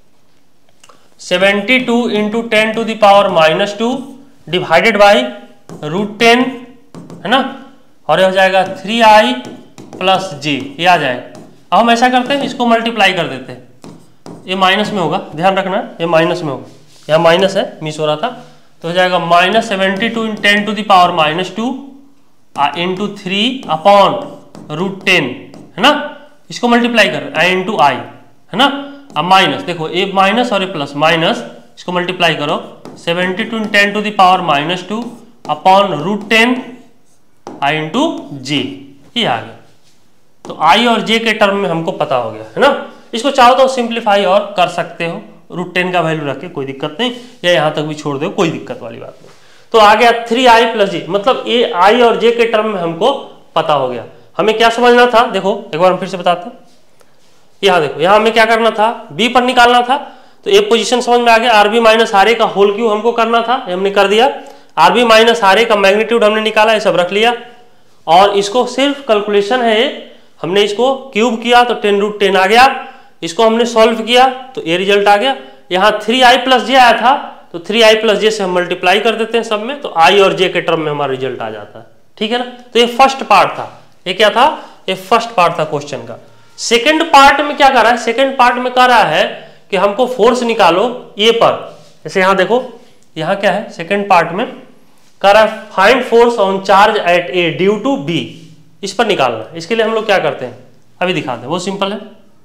seventy two into ten to the power minus two divided by root ten है ना, और ये हो जाएगा थ्री आई प्लस जे, ये आ जाएगा। अब हम ऐसा करते हैं, इसको मल्टीप्लाई कर देते हैं, ये माइनस में होगा, ध्यान रखना ये माइनस में होगा, यहाँ माइनस है, मिस हो रहा था, तो हो जाएगा minus seventy two in ten to the power minus two into three upon root ten है ना, इसको मल्टीप्लाई कर आई इंटू आई है ना। अब माइनस देखो, ये माइनस और ये प्लस, माइनस इसको मल्टीप्लाई करो, seventy two in ten to the power minus two upon root ten I into J, ये आ गया। तो आई और जे के टर्म में हमको पता हो गया है ना। इसको चाहो तो सिंप्लीफाई और कर सकते हो, रूट टेन का वैल्यू रख के, कोई दिक्कत नहीं, या यहाँ तक भी छोड़ दो, कोई दिक्कत वाली बात नहीं। तो आ गया थ्री आई प्लस जे, मतलब ये आई और जे के टर्म में हमको पता हो गया। हमें क्या समझना था, देखो एक बार हम फिर से बताते हैं, यहाँ देखो, यहाँ हमें क्या करना था, बी पर निकालना था, तो ये पोजीशन समझ में आ गया, आरबी माइनस आर ए का होल क्यू हमको करना था, हमने कर दिया, आरबी माइनस आर ए का मैग्नीट्यूड हमने निकाला, ये सब रख लिया, और इसको सिर्फ कैलकुलेशन है, हमने इसको क्यूब किया तो टेन रूट टेन आ गया, इसको हमने सॉल्व किया तो ये रिजल्ट आ गया। यहाँ थ्री आई प्लस जे आया था, तो थ्री आई प्लस जे से हम मल्टीप्लाई कर देते हैं सब में, तो आई और जे के टर्म में हमारा रिजल्ट आ जाता है, ठीक है ना। तो ये फर्स्ट पार्ट था, ये क्या था, ये फर्स्ट पार्ट था क्वेश्चन का। सेकंड पार्ट में क्या कर रहा है, सेकंड पार्ट में कर रहा है कि हमको फोर्स निकालो ए पर, जैसे यहाँ देखो, यहाँ क्या है, सेकंड पार्ट में कर रहा है find force on charge at A due to B, इस पर निकालना है। इसके लिए हम लोग क्या करते हैं, अभी दिखाते हैं, वो सिंपल है,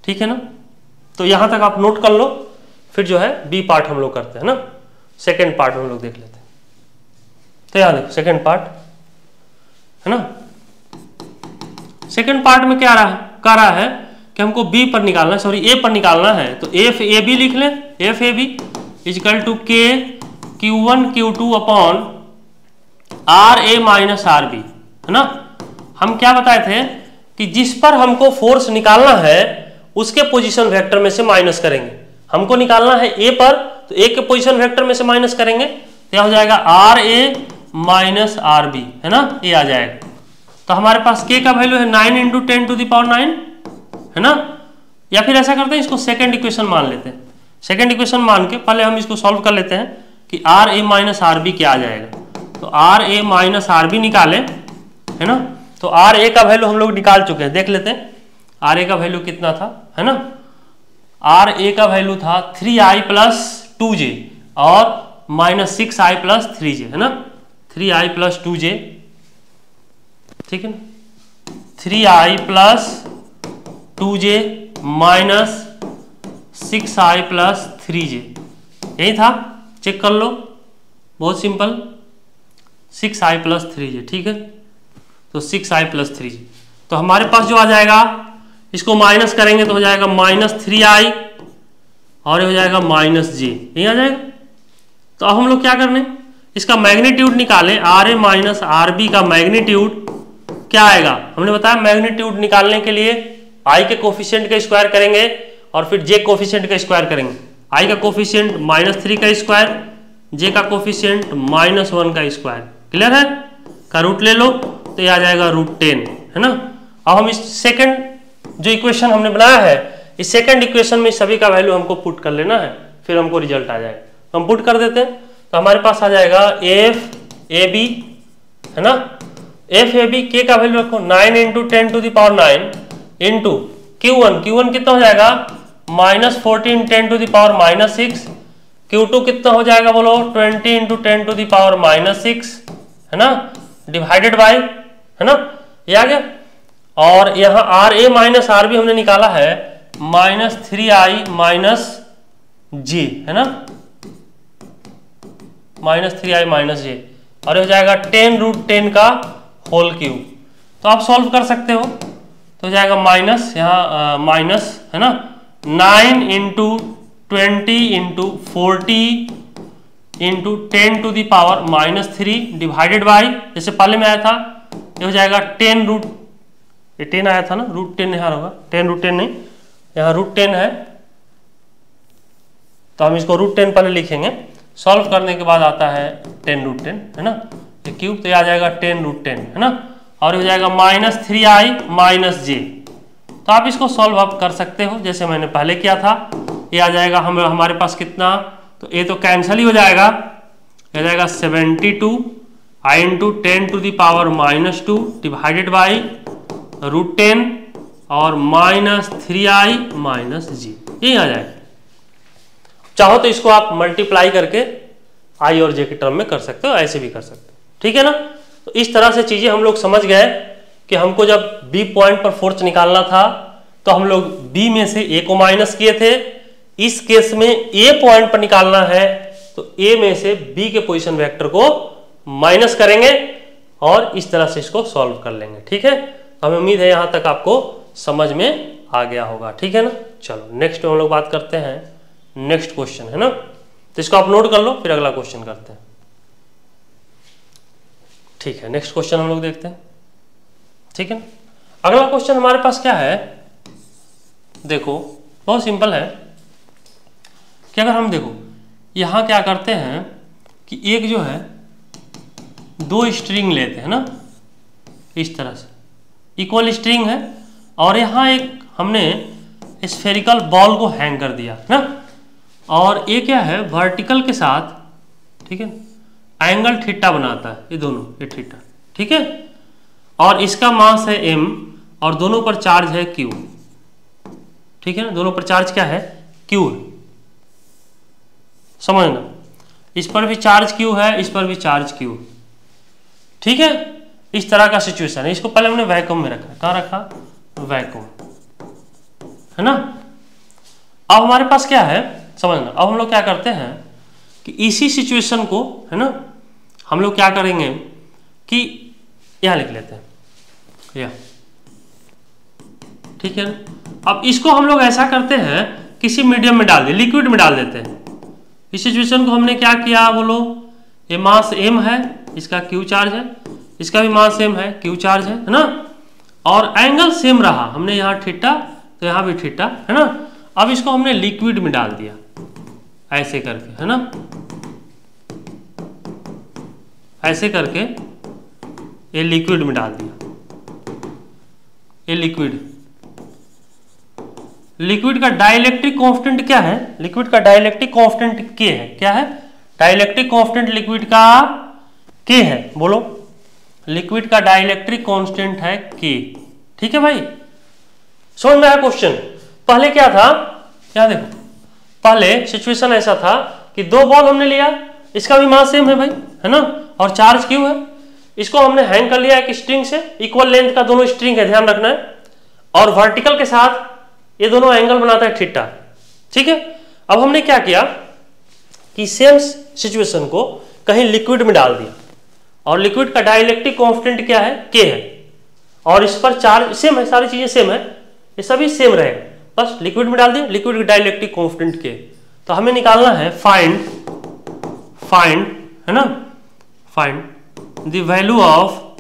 ठीक है ना। तो यहाँ तक आप नोट कर लो, फिर जो है बी पार्ट हम लोग करते हैं ना, सेकेंड पार्ट हम लोग देख लेते हैं। तो यहाँ देखो सेकेंड पार्ट है ना, सेकेंड पार्ट में क्या रहा कह रहा है कि हमको बी पर निकालना है, सॉरी ए पर निकालना है। तो एफ ए बी लिख लें, F A B is equal to K Q one Q two upon R A minus R B, है ना। हम क्या बताए थे कि जिस पर हमको फोर्स निकालना है उसके पोजीशन वेक्टर में से माइनस करेंगे। हमको निकालना है ए पर, तो ए के पोजीशन वेक्टर में से माइनस करेंगे, तो क्या हो जाएगा R A minus R B, है ना, ये आ जाएगा। तो हमारे पास के का वैल्यू है nine into ten to the power nine, है ना। या फिर ऐसा करते हैं, इसको सेकंड इक्वेशन मान लेते हैं। सेकंड इक्वेशन मान के पहले हम इसको सॉल्व कर लेते हैं कि R A minus R B क्या आ जाएगा। तो R A minus R B निकालें, है ना। तो आर ए का वैल्यू हम लोग निकाल चुके हैं, देख लेते हैं आर ए का वैल्यू कितना था, है ना। आर ए का वैल्यू था थ्री आई प्लस टू जे और माइनस सिक्स आई प्लस थ्री जे, है ना। थ्री आई प्लस टू जे, ठीक है ना, थ्री आई plus two J minus six आई प्लस थ्री जे, यही था, चेक कर लो, बहुत सिंपल, सिक्स आई प्लस थ्री जे, ठीक है। तो सिक्स आई प्लस थ्री जे, तो हमारे पास जो आ जाएगा, इसको माइनस करेंगे तो हो जाएगा माइनस थ्री आई और ये हो जाएगा माइनस जे, यही आ जाएगा। तो अब हम लोग क्या करने, इसका मैग्नीट्यूड निकालें, R A minus R B का मैग्नीट्यूड क्या आएगा। हमने बताया मैग्नीट्यूड निकालने के लिए आई के कोफिशिएंट का स्क्वायर करेंगे और फिर जे कोफिशिएंट का स्क्वायर करेंगे। आई का कोफिशिएंट माइनस थ्री का स्क्वायर, जे का कोफिशिएंट माइनस वन का स्क्वायर, क्लियर है, का रूट ले लो तो ये आ जाएगा रूट टेन, है ना। अब हम इस सेकंड जो इक्वेशन हमने बनाया है, इस सेकंड इक्वेशन में सभी का वैल्यू हमको पुट कर लेना है, फिर हमको रिजल्ट आ जाएगा। तो हम पुट कर देते हैं, तो हमारे पास आ जाएगा एफ ए बी, है ना। एफ ए बी के का वैल्यू रखो nine into ten to the power nine into Q one, Q one कितना हो जाएगा minus fourteen ten to the power minus six, Q two कितना हो जाएगा बोलो twenty into ten to the power minus six, है ना, डिवाइडेड बाय, है ना, ये आ गया। और यहाँ R A minus R B हमने निकाला है minus three I minus J, है ना, minus three I minus J, और ये हो जाएगा टेन रूट टेन का होल क्यूब। तो आप सॉल्व कर सकते हो, तो हो जाएगा माइनस, यहाँ माइनस, है ना, nine into twenty into forty into ten to the power minus three divided by, जैसे पहले में आया था, ये हो जाएगा टेन रूट, ये टेन आया था ना, रूट टेन यहाँ होगा, टेन रूट टेन नहीं, यहाँ रूट टेन है, तो हम इसको रूट टेन पहले लिखेंगे, सॉल्व करने के बाद आता है टेन रूट टेन, है ना, ये क्यूब, तो ये आ जाएगा टेन रूट टेन, है ना, और ये हो जाएगा minus three I minus J. तो आप इसको सॉल्व आप कर सकते हो जैसे मैंने पहले किया था। ये आ जाएगा हम हमारे पास कितना, तो ये तो कैंसिल ही हो जाएगा, ये जाएगा seventy two I into ten to the power minus two divided by root ten और minus three I minus J, यही आ जाएगा। चाहो तो इसको आप मल्टीप्लाई करके आई और जे के टर्म में कर सकते हो, ऐसे भी कर सकते हो, ठीक है ना। तो इस तरह से चीजें हम लोग समझ गए कि हमको जब बी पॉइंट पर फोर्स निकालना था तो हम लोग बी में से ए को माइनस किए थे। इस केस में ए पॉइंट पर निकालना है तो ए में से बी के पोजीशन वेक्टर को माइनस करेंगे और इस तरह से इसको सॉल्व कर लेंगे, ठीक है। तो हमें उम्मीद है यहां तक आपको समझ में आ गया होगा, ठीक है ना। चलो नेक्स्ट हम लोग बात करते हैं नेक्स्ट क्वेश्चन, है ना, तो इसको आप नोट कर लो, फिर अगला क्वेश्चन करते हैं, ठीक है। नेक्स्ट क्वेश्चन हम लोग देखते हैं, ठीक है ना। अगला क्वेश्चन हमारे पास क्या है, देखो बहुत सिंपल है कि अगर हम देखो यहां क्या करते हैं कि एक जो है दो स्ट्रिंग लेते हैं ना, इस तरह से इक्वल स्ट्रिंग है, और यहां एक हमने स्फेरिकल बॉल को हैंग कर दिया ना, और ये क्या है वर्टिकल के साथ, ठीक है, एंगल थीटा बनाता है, ये दोनों, ये थीटा, ठीक है, और इसका मास है m और दोनों पर चार्ज है q, ठीक है ना, दोनों पर चार्ज क्या है q है, समझना, इस पर भी चार्ज q है, इस पर भी चार्ज q, ठीक है। इस तरह का सिचुएशन है। इसको पहले हमने वैक्यूम में रखा, कहाँ रखा, वैक्यूम, है ना। अब हमारे पास क्या है समझना, अब हम लोग क्या करते हैं कि इसी सिचुएशन को है ना हम लोग क्या करेंगे कि यहां लिख लेते हैं यह, ठीक है ना। अब इसको हम लोग ऐसा करते हैं किसी मीडियम में डाल दे, लिक्विड में डाल देते हैं। इस सिचुएशन को हमने क्या किया बोलो, ये मास m है, इसका q चार्ज है, इसका भी मास m है, q चार्ज है है ना, और एंगल सेम रहा, हमने यहाँ थीटा तो यहाँ भी थीटा है ना। अब इसको हमने लिक्विड में डाल दिया ऐसे करके है ना, ऐसे करके ये लिक्विड में डाल दिया, ये लिक्विड लिक्विड का डाइलेक्ट्रिक कांस्टेंट क्या है, लिक्विड का डाइलेक्ट्रिक कांस्टेंट K है, क्या है डाइलेक्ट्रिक कांस्टेंट लिक्विड का K है, बोलो लिक्विड का डाइलेक्ट्रिक कांस्टेंट है K, ठीक है भाई। समझ में आया क्वेश्चन। पहले क्या था, क्या देखो पहले सिचुएशन ऐसा था कि दो बॉल हमने लिया, इसका भी मास सेम है भाई है ना, और चार्ज क्यू है, इसको हमने हैंग कर लिया एक स्ट्रिंग से, इक्वल लेंथ का दोनों स्ट्रिंग है, ध्यान रखना है, और वर्टिकल के साथ ये दोनों एंगल बनाता है थीटा, ठीक है। अब हमने क्या किया कि सेम सिचुएशन को कहीं लिक्विड में डाल दिया, और लिक्विड का डाइलेक्ट्रिक कांस्टेंट क्या है K है, और इस पर चार्ज सेम है, सारी चीजें सेम है, ये सभी सेम रहेगा, बस लिक्विड में डाल दिया, लिक्विड का डाइलेक्ट्रिक कांस्टेंट K। तो हमें निकालना है फाइंड फाइंड है ना, find the value of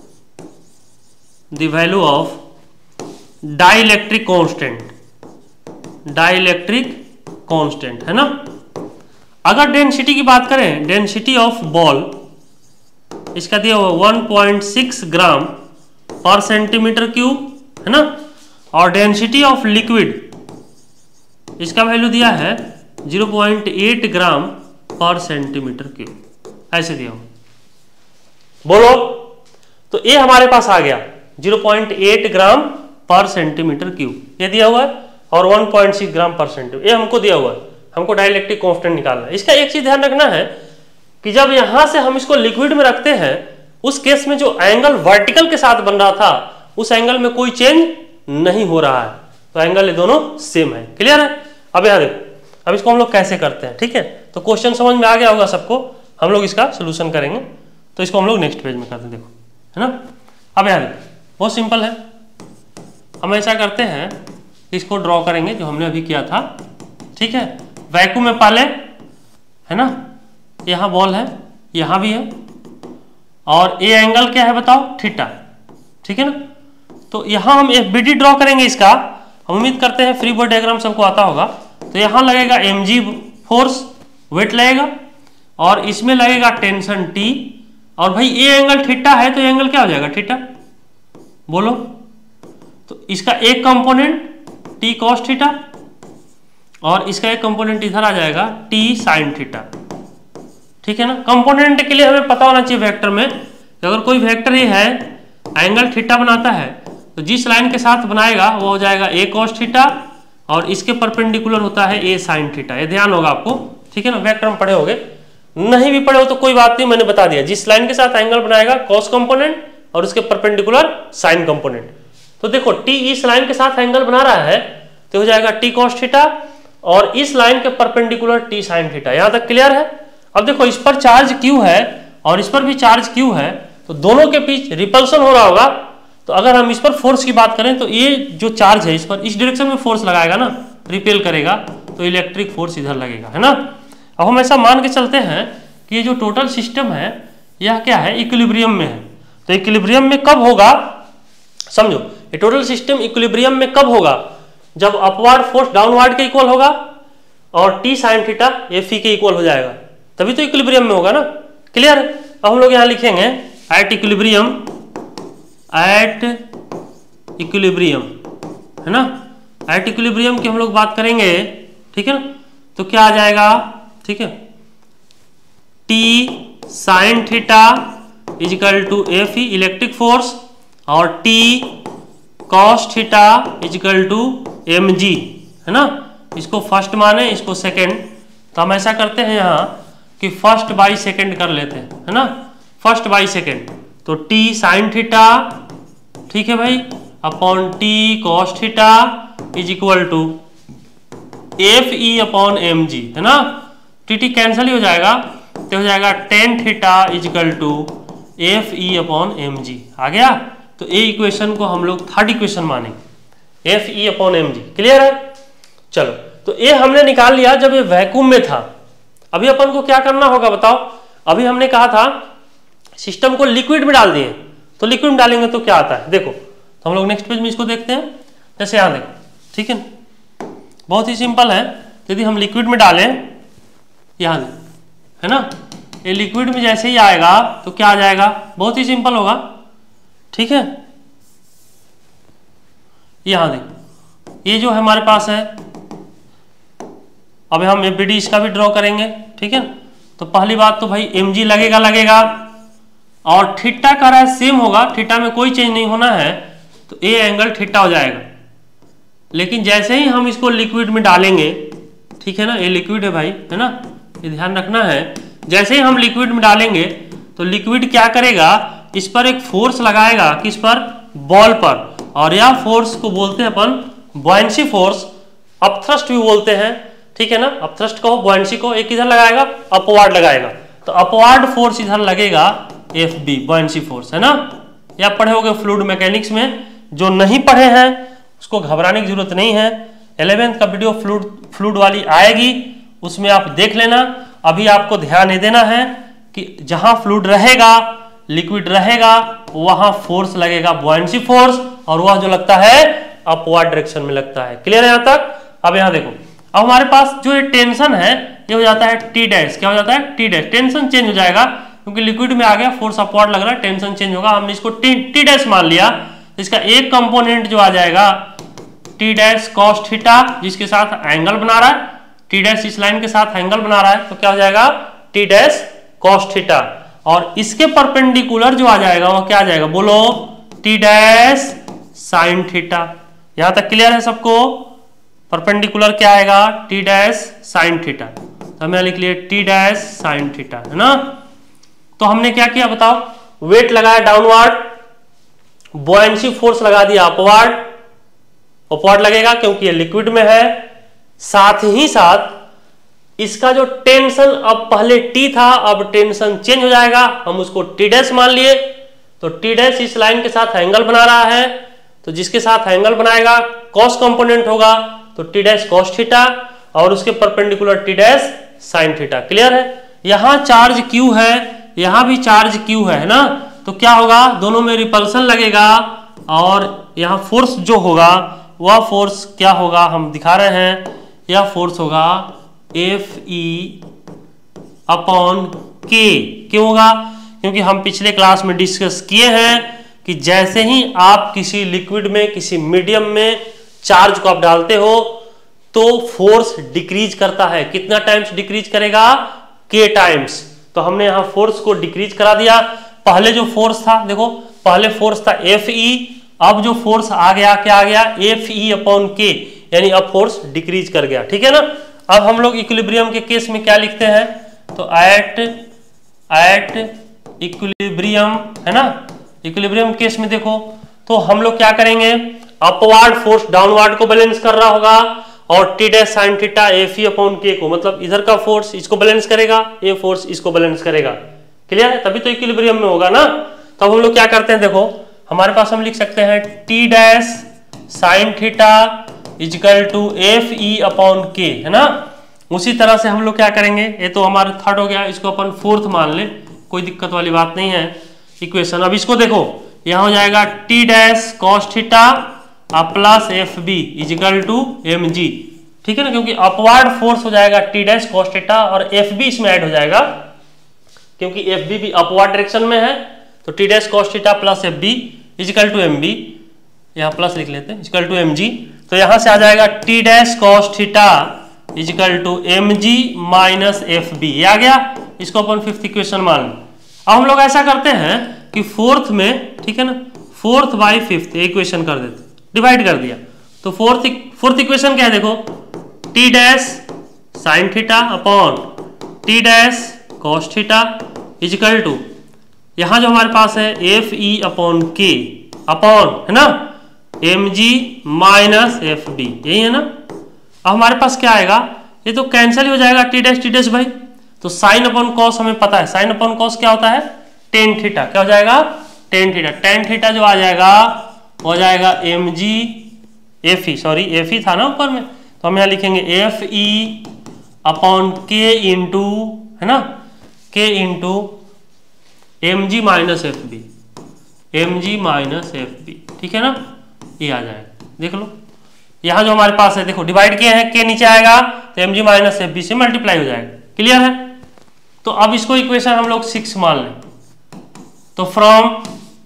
the value of dielectric constant, dielectric constant है ना। अगर डेंसिटी की बात करें, डेंसिटी ऑफ बॉल इसका दिया हुआ वन पॉइंट सिक्स ग्राम पर सेंटीमीटर क्यूब है ना, और डेंसिटी ऑफ लिक्विड इसका वैल्यू दिया है ज़ीरो पॉइंट एट ग्राम पर सेंटीमीटर क्यूब, ऐसे दिया हुआ, बोलो तो ये हमारे पास आ गया ज़ीरो पॉइंट एट ग्राम पर सेंटीमीटर क्यूब, ये दिया हुआ है, और वन पॉइंट सिक्स ग्राम पर सेंटीमीटर, ये हमको दिया हुआ है, हमको डाइलेक्ट्रिक कांस्टेंट निकालना है। इसका एक चीज ध्यान रखना है कि जब यहां से हम इसको लिक्विड में रखते हैं, उस केस में जो एंगल वर्टिकल के साथ बन रहा था उस एंगल में कोई चेंज नहीं हो रहा है, तो एंगल ये दोनों सेम है, क्लियर है। अब यहां देखो, अब इसको हम लोग कैसे करते हैं, ठीक है, तो क्वेश्चन समझ में आ गया होगा सबको, हम लोग इसका सोल्यूशन करेंगे, तो इसको हम लोग नेक्स्ट पेज में करते हैं, देखो है ना। अब यहां देखो बहुत सिंपल है, हम ऐसा करते हैं इसको ड्रॉ करेंगे जो हमने अभी किया था, ठीक है, वैक्यूम में पहले है ना, यहाँ बॉल है, यहाँ भी है, और ये एंगल क्या है बताओ थीटा, ठीक है ना। तो यहाँ हम एक बीडी ड्रॉ करेंगे इसका, हम उम्मीद करते हैं फ्री बॉडी डायग्राम सबको आता होगा। तो यहाँ लगेगा mg फोर्स, वेट लगेगा, और इसमें लगेगा टेंशन T, और भाई ये एंगल थीटा है तो ये एंगल क्या हो जाएगा थीटा, बोलो। तो इसका एक कंपोनेंट T cos थीटा, और इसका एक कंपोनेंट इधर आ जाएगा T sin थीटा, ठीक है ना। कंपोनेंट के लिए हमें पता होना चाहिए वेक्टर में, अगर कोई वेक्टर ये है एंगल थीटा बनाता है तो जिस लाइन के साथ बनाएगा वो हो जाएगा a cos थीटा, और इसके परपेंडिकुलर होता है a sin थीटा, ये ध्यान होगा आपको, ठीक है ना। वेक्टर में पढ़े होगे, नहीं भी पढ़े हो तो कोई बात नहीं, मैंने बता दिया, जिस लाइन के साथ एंगल बनाएगा cos कंपोनेंट और उसके परपेंडिकुलर sin कंपोनेंट। तो देखो T इस लाइन के साथ एंगल बना रहा है तो हो जाएगा T cos थीटा, और इस लाइन के परपेंडिकुलर T sin थीटा, यहां तक क्लियर है। अब देखो इस पर चार्ज Q है और इस पर भी चार्ज Q है, तो दोनों के बीच रिपल्सन हो रहा होगा। तो अगर हम इस पर फोर्स की बात करें तो ये जो चार्ज है इस पर इस डायरेक्शन में फोर्स लगाएगा ना, रिपेल करेगा, तो इलेक्ट्रिक फोर्स इधर लगेगा, है ना। अब हम ऐसा मान के चलते हैं कि ये जो टोटल सिस्टम है यह क्या है, इक्विलिब्रियम में है। तो इक्विलिब्रियम में कब होगा, समझो ये टोटल सिस्टम इक्विलिब्रियम में कब होगा, जब अपवर्ड फोर्स डाउनवर्ड के इक्वल होगा और टी साइन थीटा ये फी के इक्वल हो जाएगा, तभी तो इक्विलिब्रियम में होगा ना, क्लियर। अब हम लोग यहाँ लिखेंगे एट इक्विलिब्रियम, एट इक्विलिब्रियम है ना, एट इक्विलिब्रियम की हम लोग बात करेंगे, ठीक है ना। तो क्या आ जाएगा, ठीक है, T sine theta is equal to F E electric force, और T cos theta is equal to M G, है ना। इसको फर्स्ट माने, इसको सेकेंड, तो हम ऐसा करते हैं यहाँ कि फर्स्ट बाई सेकेंड कर लेते हैं, है ना, फर्स्ट बाई सेकेंड। तो टी साइन थीटा, ठीक है भाई, upon T cos theta is equal to F E upon M G, है ना, टी टी कैंसिल ही हो जाएगा, तो हो जाएगा tan theta is equal to F E upon M G. आ गया? तो ए इक्वेशन को हम लोग थर्ड इक्वेशन मानेंगे, F E upon M G. Clear है? चलो, तो ए हमने निकाल लिया जब ये वैक्यूम में था। अभी अपन को क्या करना होगा बताओ? अभी हमने कहा था सिस्टम को लिक्विड में डाल दिए, तो लिक्विड में डालेंगे तो क्या आता है देखो। तो हम लोग नेक्स्ट पेज में इसको देखते हैं। जैसे यहाँ देखो, ठीक है, बहुत ही सिंपल है। यदि हम लिक्विड में डालें, यहाँ है ना, ये लिक्विड में जैसे ही आएगा तो क्या आ जाएगा, बहुत ही सिंपल होगा, ठीक है। यहाँ देखो, ये जो हमारे पास है, अब हम एफ बी डी इसका भी ड्रॉ करेंगे, ठीक है। तो पहली बात तो भाई एम जी लगेगा लगेगा और थीटा का रहा है सेम होगा, थीटा में कोई चेंज नहीं होना है, तो ए एंगल थीटा हो जाएगा। लेकिन जैसे ही हम इसको लिक्विड में डालेंगे, ठीक है ना, ये लिक्विड है भाई, है ना, ये ध्यान रखना है। जैसे ही हम लिक्विड में डालेंगे तो लिक्विड क्या करेगा, इस पर एक फोर्स लगाएगा, किस पर, बॉल पर, और यह फोर्स को बोलते हैं अपन बॉयंसी फोर्स, अपथ्रस्ट भी बोलते हैं, ठीक है ना। अपथ्रस्ट कहो, बॉयंसी को, एक इधर लगाएगा, अपवार्ड लगाएगा, तो अपवार्ड फोर्स इधर लगेगा, एफ बी, बॉयंसी फोर्स, है ना। या पढ़े होगे फ्लूइड मैकेनिक्स में, जो नहीं पढ़े हैं उसको घबराने की जरूरत नहीं है। इलेवेंथ का वीडियो फ्लूइड फ्लूइड वाली आएगी, उसमें आप देख लेना। अभी आपको ध्यान ये देना है कि जहां फ्लूइड रहेगा, लिक्विड रहेगा, वहां फोर्स लगेगा बॉयंसी फोर्स, और वह जो लगता है अपवर्ड डायरेक्शन में लगता है। क्लियर है यहाँ तक? अब यहाँ देखो, अब हमारे पास जो ये टेंशन है ये हो जाता है टी डैश। क्या हो जाता है? T dash. टेंशन चेंज हो जाएगा क्योंकि लिक्विड में आ गया, फोर्स अपवर्ड लग रहा है, टेंशन चेंज होगा। हमने इसको टी टी डैश मान लिया, इसका एक कंपोनेंट जो आ जाएगा टी डैश कॉस थीटा, जिसके साथ एंगल बना रहा है, टी डैश इस लाइन के साथ एंगल बना रहा है, तो क्या हो जाएगा, टी डैश कॉस थीटा। और इसके परपेंडिकुलर जो आ जाएगा वो क्या आ जाएगा, बोलो, टी डैश साइन थीटा। यहां तक क्लियर है सबको? परपेंडिकुलर क्या आएगा, टी डैश साइन थीटा। तो हमने लिख लिया टी डैश साइन थीटा, है ना। तो हमने क्या किया बताओ, वेट लगाया डाउनवर्ड, बॉयंसी फोर्स लगा दिया अपवर्ड, अपवर्ड लगेगा क्योंकि ये लिक्विड में है। साथ ही साथ इसका जो टेंशन, अब पहले टी था, अब टेंशन चेंज हो जाएगा, हम उसको टी डैश मान लिए। तो टी डैश इस लाइन के साथ एंगल बना रहा है, तो जिसके साथ एंगल बनाएगा कॉस कंपोनेंट होगा, तो टी डैश कॉस थीटा, और उसके perpendicular T dash sine theta. Clear है? यहां चार्ज क्यू है, यहां भी चार्ज क्यू है, है ना। तो क्या होगा, दोनों में रिपल्सन लगेगा, और यहां फोर्स जो होगा वह फोर्स क्या होगा, हम दिखा रहे हैं, यह फोर्स होगा एफ ई अपॉन के। क्यों होगा? क्योंकि हम पिछले क्लास में डिस्कस किए हैं कि जैसे ही आप किसी लिक्विड में, किसी मीडियम में चार्ज को आप डालते हो तो फोर्स डिक्रीज करता है। कितना टाइम्स डिक्रीज करेगा? के टाइम्स। तो हमने यहां फोर्स को डिक्रीज करा दिया। पहले जो फोर्स था, देखो पहले फोर्स था एफ ई, अब जो फोर्स आ गया क्या आ गया, एफ ई अपॉन के, यानी अब फोर्स डिक्रीज कर गया। ठीक है ना। अब हम लोग इक्विलिब्रियम के केस में क्या लिखते हैं, तो एट एट इक्विलिब्रियम, है ना। इक्विलिब्रियम केस में देखो तो हम लोग क्या करेंगे, अपवार्ड फोर्स डाउनवार्ड को बैलेंस कर रहा होगा, और T dash sine theta F E upon K को, मतलब इधर का फोर्स इसको बैलेंस करेगा, ये फोर्स इसको बैलेंस करेगा। क्लियर है? तभी तो इक्विलिब्रियम में होगा ना। तब हम लोग क्या करते हैं, देखो हमारे पास हम लिख सकते हैं T dash sine theta is equal to F E upon K, है ना। उसी तरह से हम लोग क्या करेंगे, ये तो हमारा थर्ड हो गया, इसको अपन फोर्थ मान ले, कोई दिक्कत वाली बात नहीं है इक्वेशन। अब इसको देखो, यहां हो जाएगा T dash cos theta plus F B is equal to M G. ठीक है ना, क्योंकि अपवार्ड फोर्स हो जाएगा टी डैश कॉस थीटा, और एफ बी इसमें ऐड हो जाएगा क्योंकि एफ बी भी अपवार्ड डायरेक्शन में है। तो T dash cos theta plus F B is equal to M B, यहाँ प्लस लिख लेते हैं, इजिकल टू एम जी। तो यहां से आ जाएगा T dash cos theta is equal to M G minus F B, ये आ गया। इसको अपन फिफ्थ इक्वेशन मान लें। अब हम लोग ऐसा करते हैं कि फोर्थ में, ठीक है ना, फोर्थ बाई फिफ्थ इक्वेशन कर देते, डिवाइड कर दिया। तो फोर्थ फोर्थ इक्वेशन क्या है, देखो T dash sine theta upon T dash cos theta is equal to, यहां जो हमारे पास है F E upon K upon, है ना, M G minus F B, यही है ना। अब हमारे पास क्या आएगा, ये तो कैंसिल ही हो जाएगा टी डैश टी डैश भाई। तो साइन अपॉन कॉस हमें पता है, साइन अपॉन कॉस क्या होता है, टेन थीटा। क्या हो जाएगा, टेन थीटा। टेन थीटा जो आ जाएगा हो जाएगा M G F E, sorry F E था ना ऊपर में, तो हम यहाँ लिखेंगे F E upon K into, है ना, K into M G minus F B, M G minus F B, ठीक है ना, ये आ जाएगा। देख लो यहाँ जो हमारे पास है, देखो डिवाइड किए हैं, के नीचे आएगा तो M G minus F B से मल्टीप्लाई हो जाएगा। क्लियर है। तो अब इसको इक्वेशन हम लोग सिक्स मान लें, तो from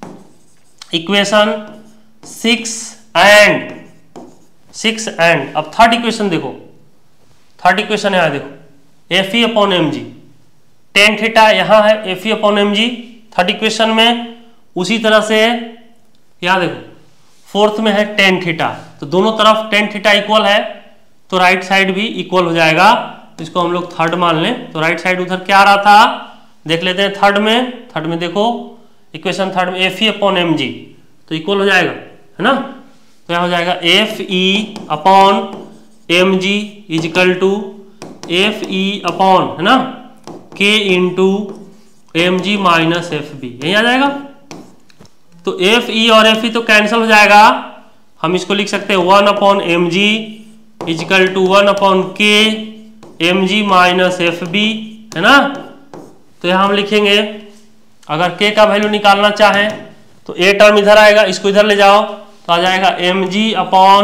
equation six and six and अब थर्ड इक्वेशन देखो, थर्ड इक्वेशन यहाँ देखो F E upon M G, tan theta यहाँ है F E upon M G third equation में, उसी तरह से यहाँ देखो फोर्थ में है टेन थीटा, तो दोनों तरफ टेन थीटा इक्वल है तो राइट साइड भी इक्वल हो जाएगा। तो इसको हम लोग थर्ड मान लें, तो राइट साइड उधर क्या आ रहा था देख लेते हैं। थर्ड में थर्ड में देखो इक्वेशन थर्ड में F E upon M G तो इक्वल हो जाएगा, है ना। तो यहाँ हो जाएगा F E upon M G is equal to F E upon, है ना, K into M G minus F B, यही आ जाएगा। तो एफ ई और एफ ई तो कैंसिल हो जाएगा, हम इसको लिख सकते हैं one upon M G is equal to one upon K M G minus F B, है ना। तो यहाँ हम लिखेंगे अगर के का वैल्यू निकालना चाहें तो ए टर्म इधर आएगा, इसको इधर ले जाओ तो आ जाएगा M G upon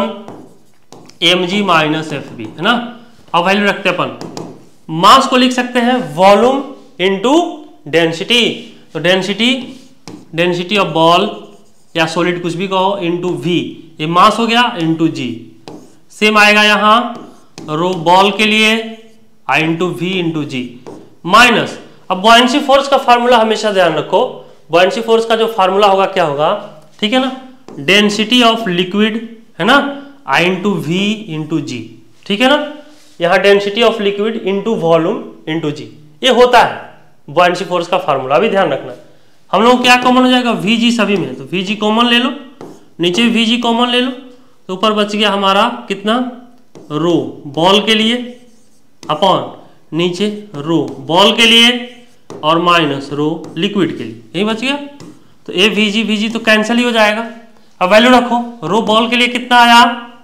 M G minus F B, है ना। अब वैल्यू रखते हैं अपन, मास को लिख सकते हैं वॉल्यूम इनटू डेंसिटी, तो डेंसिटी डेंसिटी ऑफ बॉल या सॉलिड कुछ भी कहो इनटू वी, ये मास हो गया इनटू जी। सेम आएगा यहाँ रो बॉल के लिए I into V into g minus. अब बॉयंसी फोर्स का फार्मूला हमेशा ध्यान रखो, बॉयंसी फोर्स का जो फार्मूला होगा क्या होगा, ठीक है ना, डेंसिटी ऑफ लिक्विड, है ना, I into V into g, ठीक है ना। यहाँ density of liquid into volume into g, ये होता है बॉयंसी फोर्स का फार्मूला, अभी ध्यान रखना। हम लोग क्या कॉमन हो जाएगा, वी जी सभी में, तो वी जी कॉमन ले लो, नीचे वी जी कॉमन ले लो, तो ऊपर बच गया हमारा कितना, रो बॉल के लिए अपॉन नीचे रो बॉल के लिए और माइनस रो लिक्विड के लिए, यही बच गया। तो ए वी जी वी जी तो कैंसिल ही हो जाएगा। अब वैल्यू रखो, रो बॉल के लिए कितना आया,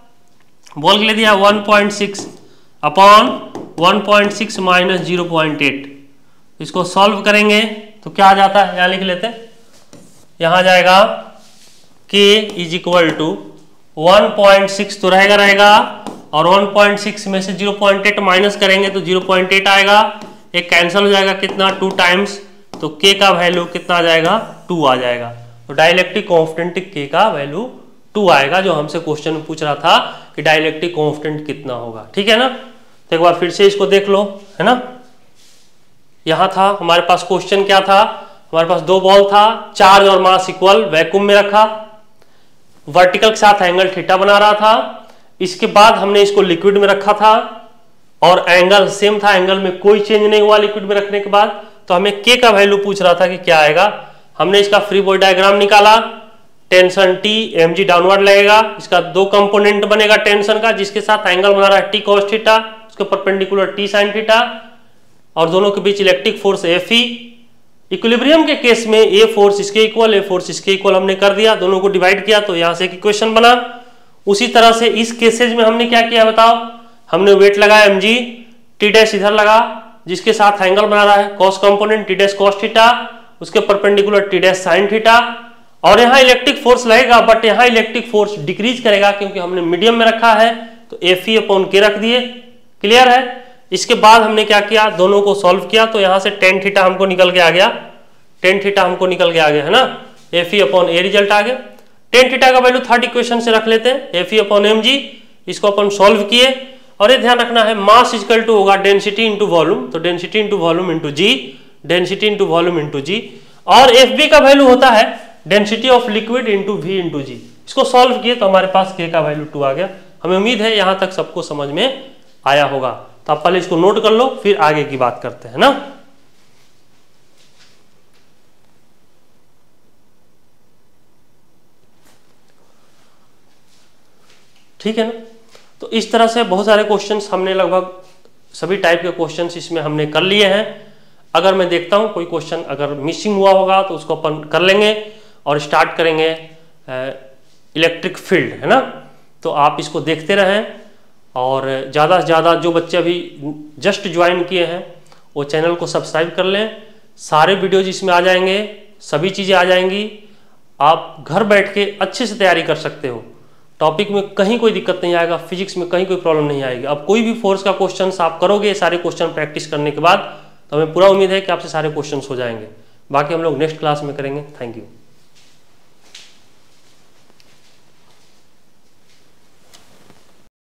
बॉल के लिए दिया one point six upon one point six minus zero point eight, इसको सॉल्व करेंगे तो क्या आ जाता है, यहाँ लिख लेते हैं, यहाँ जाएगा k is equal to one point six तो रहेगा रहेगा और वन पॉइंट सिक्स में से जीरो पॉइंट एट माइनस करेंगे तो जीरो पॉइंट एट आएगा, एक कैंसिल हो जाएगा कितना, टू टाइम्स, तो k का वैल्यू कितना आ जाएगा, टू आ जाएगा। तो डाइलेक्ट्रिक कांस्टेंट k का वैल्यू टू आएगा, जो हमसे क्वेश्चन में पूछ रहा था कि डाइलेक्ट्रिक कांस्टेंट कितना होगा, ठीक है ना। तो एक बार फिर से इसको देख लो, है ना। यहां था हमारे पास क्वेश्चन क्या था, हमारे पास दो बॉल था, चार्ज और मास इक्वल, वैक्यूम में रखा, वर्टिकल के साथ एंगल थीटा बना रहा था। इसके बाद हमने इसको लिक्विड में रखा था और एंगल सेम था, एंगल में कोई चेंज नहीं हुआ लिक्विड में रखने के बाद। तो हमें के का वैल्यू पूछ रहा था कि क्या आएगा। हमने इसका फ्री बॉडी डायग्राम निकाला, tension T M g downward लगेगा, इसका दो कंपोनेंट बनेगा टेंशन का, जिसके साथ एंगल बना रहा है टी कॉस थीटा, उसके परपेंडिकुलर टी साइन थीटा, और दोनों के बीच electric force F E. Equilibrium के केस में ए फोर्स इसके इक्वल, ए फोर्स इसके इक्वल हमने कर दिया, दोनों को डिवाइड किया तो यहां से एक इक्वेशन बना। उसी तरह से इस केसेज में हमने क्या किया बताओ, हमने वेट लगाया एम जी, टी डैश इधर लगा जिसके साथ एंगल बना रहा है cos component T dash cos theta, उसके perpendicular T dash sine theta, और यहाँ इलेक्ट्रिक फोर्स लगेगा बट यहाँ इलेक्ट्रिक फोर्स डिक्रीज करेगा क्योंकि हमने मीडियम में रखा है, तो एफ ई अपॉन के रख दिए। क्लियर है। इसके बाद हमने क्या किया, दोनों को सॉल्व किया तो यहां से टेन थीटा हमको निकल के आ गया, टेन थीटा हमको निकल के आ गया, है ना, F E upon a result आ गया। टेन थीटा का वैल्यू थर्ड इक्वेशन से रख लेते हैं, F E upon M g, इसको अपन सॉल्व किए। और ये ध्यान रखना है मास इक्वल टू होगा डेंसिटी इंटू वॉल्यूम, तो density into volume into g, density into volume into g, और एफ बी का वैल्यू होता है density of liquid into V into g. इसको सॉल्व किए तो हमारे पास के का वैल्यू टू आ गया। हमें उम्मीद है यहां तक सबको समझ में आया होगा। तो आप पहले इसको नोट कर लो, फिर आगे की बात करते हैं ना। ठीक है ना। तो इस तरह से बहुत सारे क्वेश्चंस हमने लगभग सभी टाइप के क्वेश्चंस इसमें हमने कर लिए हैं। अगर मैं देखता हूँ कोई क्वेश्चन अगर मिसिंग हुआ होगा तो उसको अपन कर लेंगे और स्टार्ट करेंगे इलेक्ट्रिक फील्ड, है ना। तो आप इसको देखते रहें और ज़्यादा से ज़्यादा जो बच्चे अभी जस्ट ज्वाइन किए हैं वो चैनल को सब्सक्राइब कर लें। सारे वीडियोज इसमें आ जाएंगे, सभी चीज़ें आ जाएंगी, आप घर बैठ के अच्छे से तैयारी कर सकते हो। टॉपिक में कहीं कोई दिक्कत नहीं आएगा, फिजिक्स में कहीं कोई प्रॉब्लम नहीं आएगी। अब कोई भी फोर्स का क्वेश्चन आप करोगे सारे क्वेश्चन प्रैक्टिस करने के बाद, तो हमें पूरा उम्मीद है कि आपसे सारे क्वेश्चन हो जाएंगे। बाकी हम लोग नेक्स्ट क्लास में करेंगे। Thank you.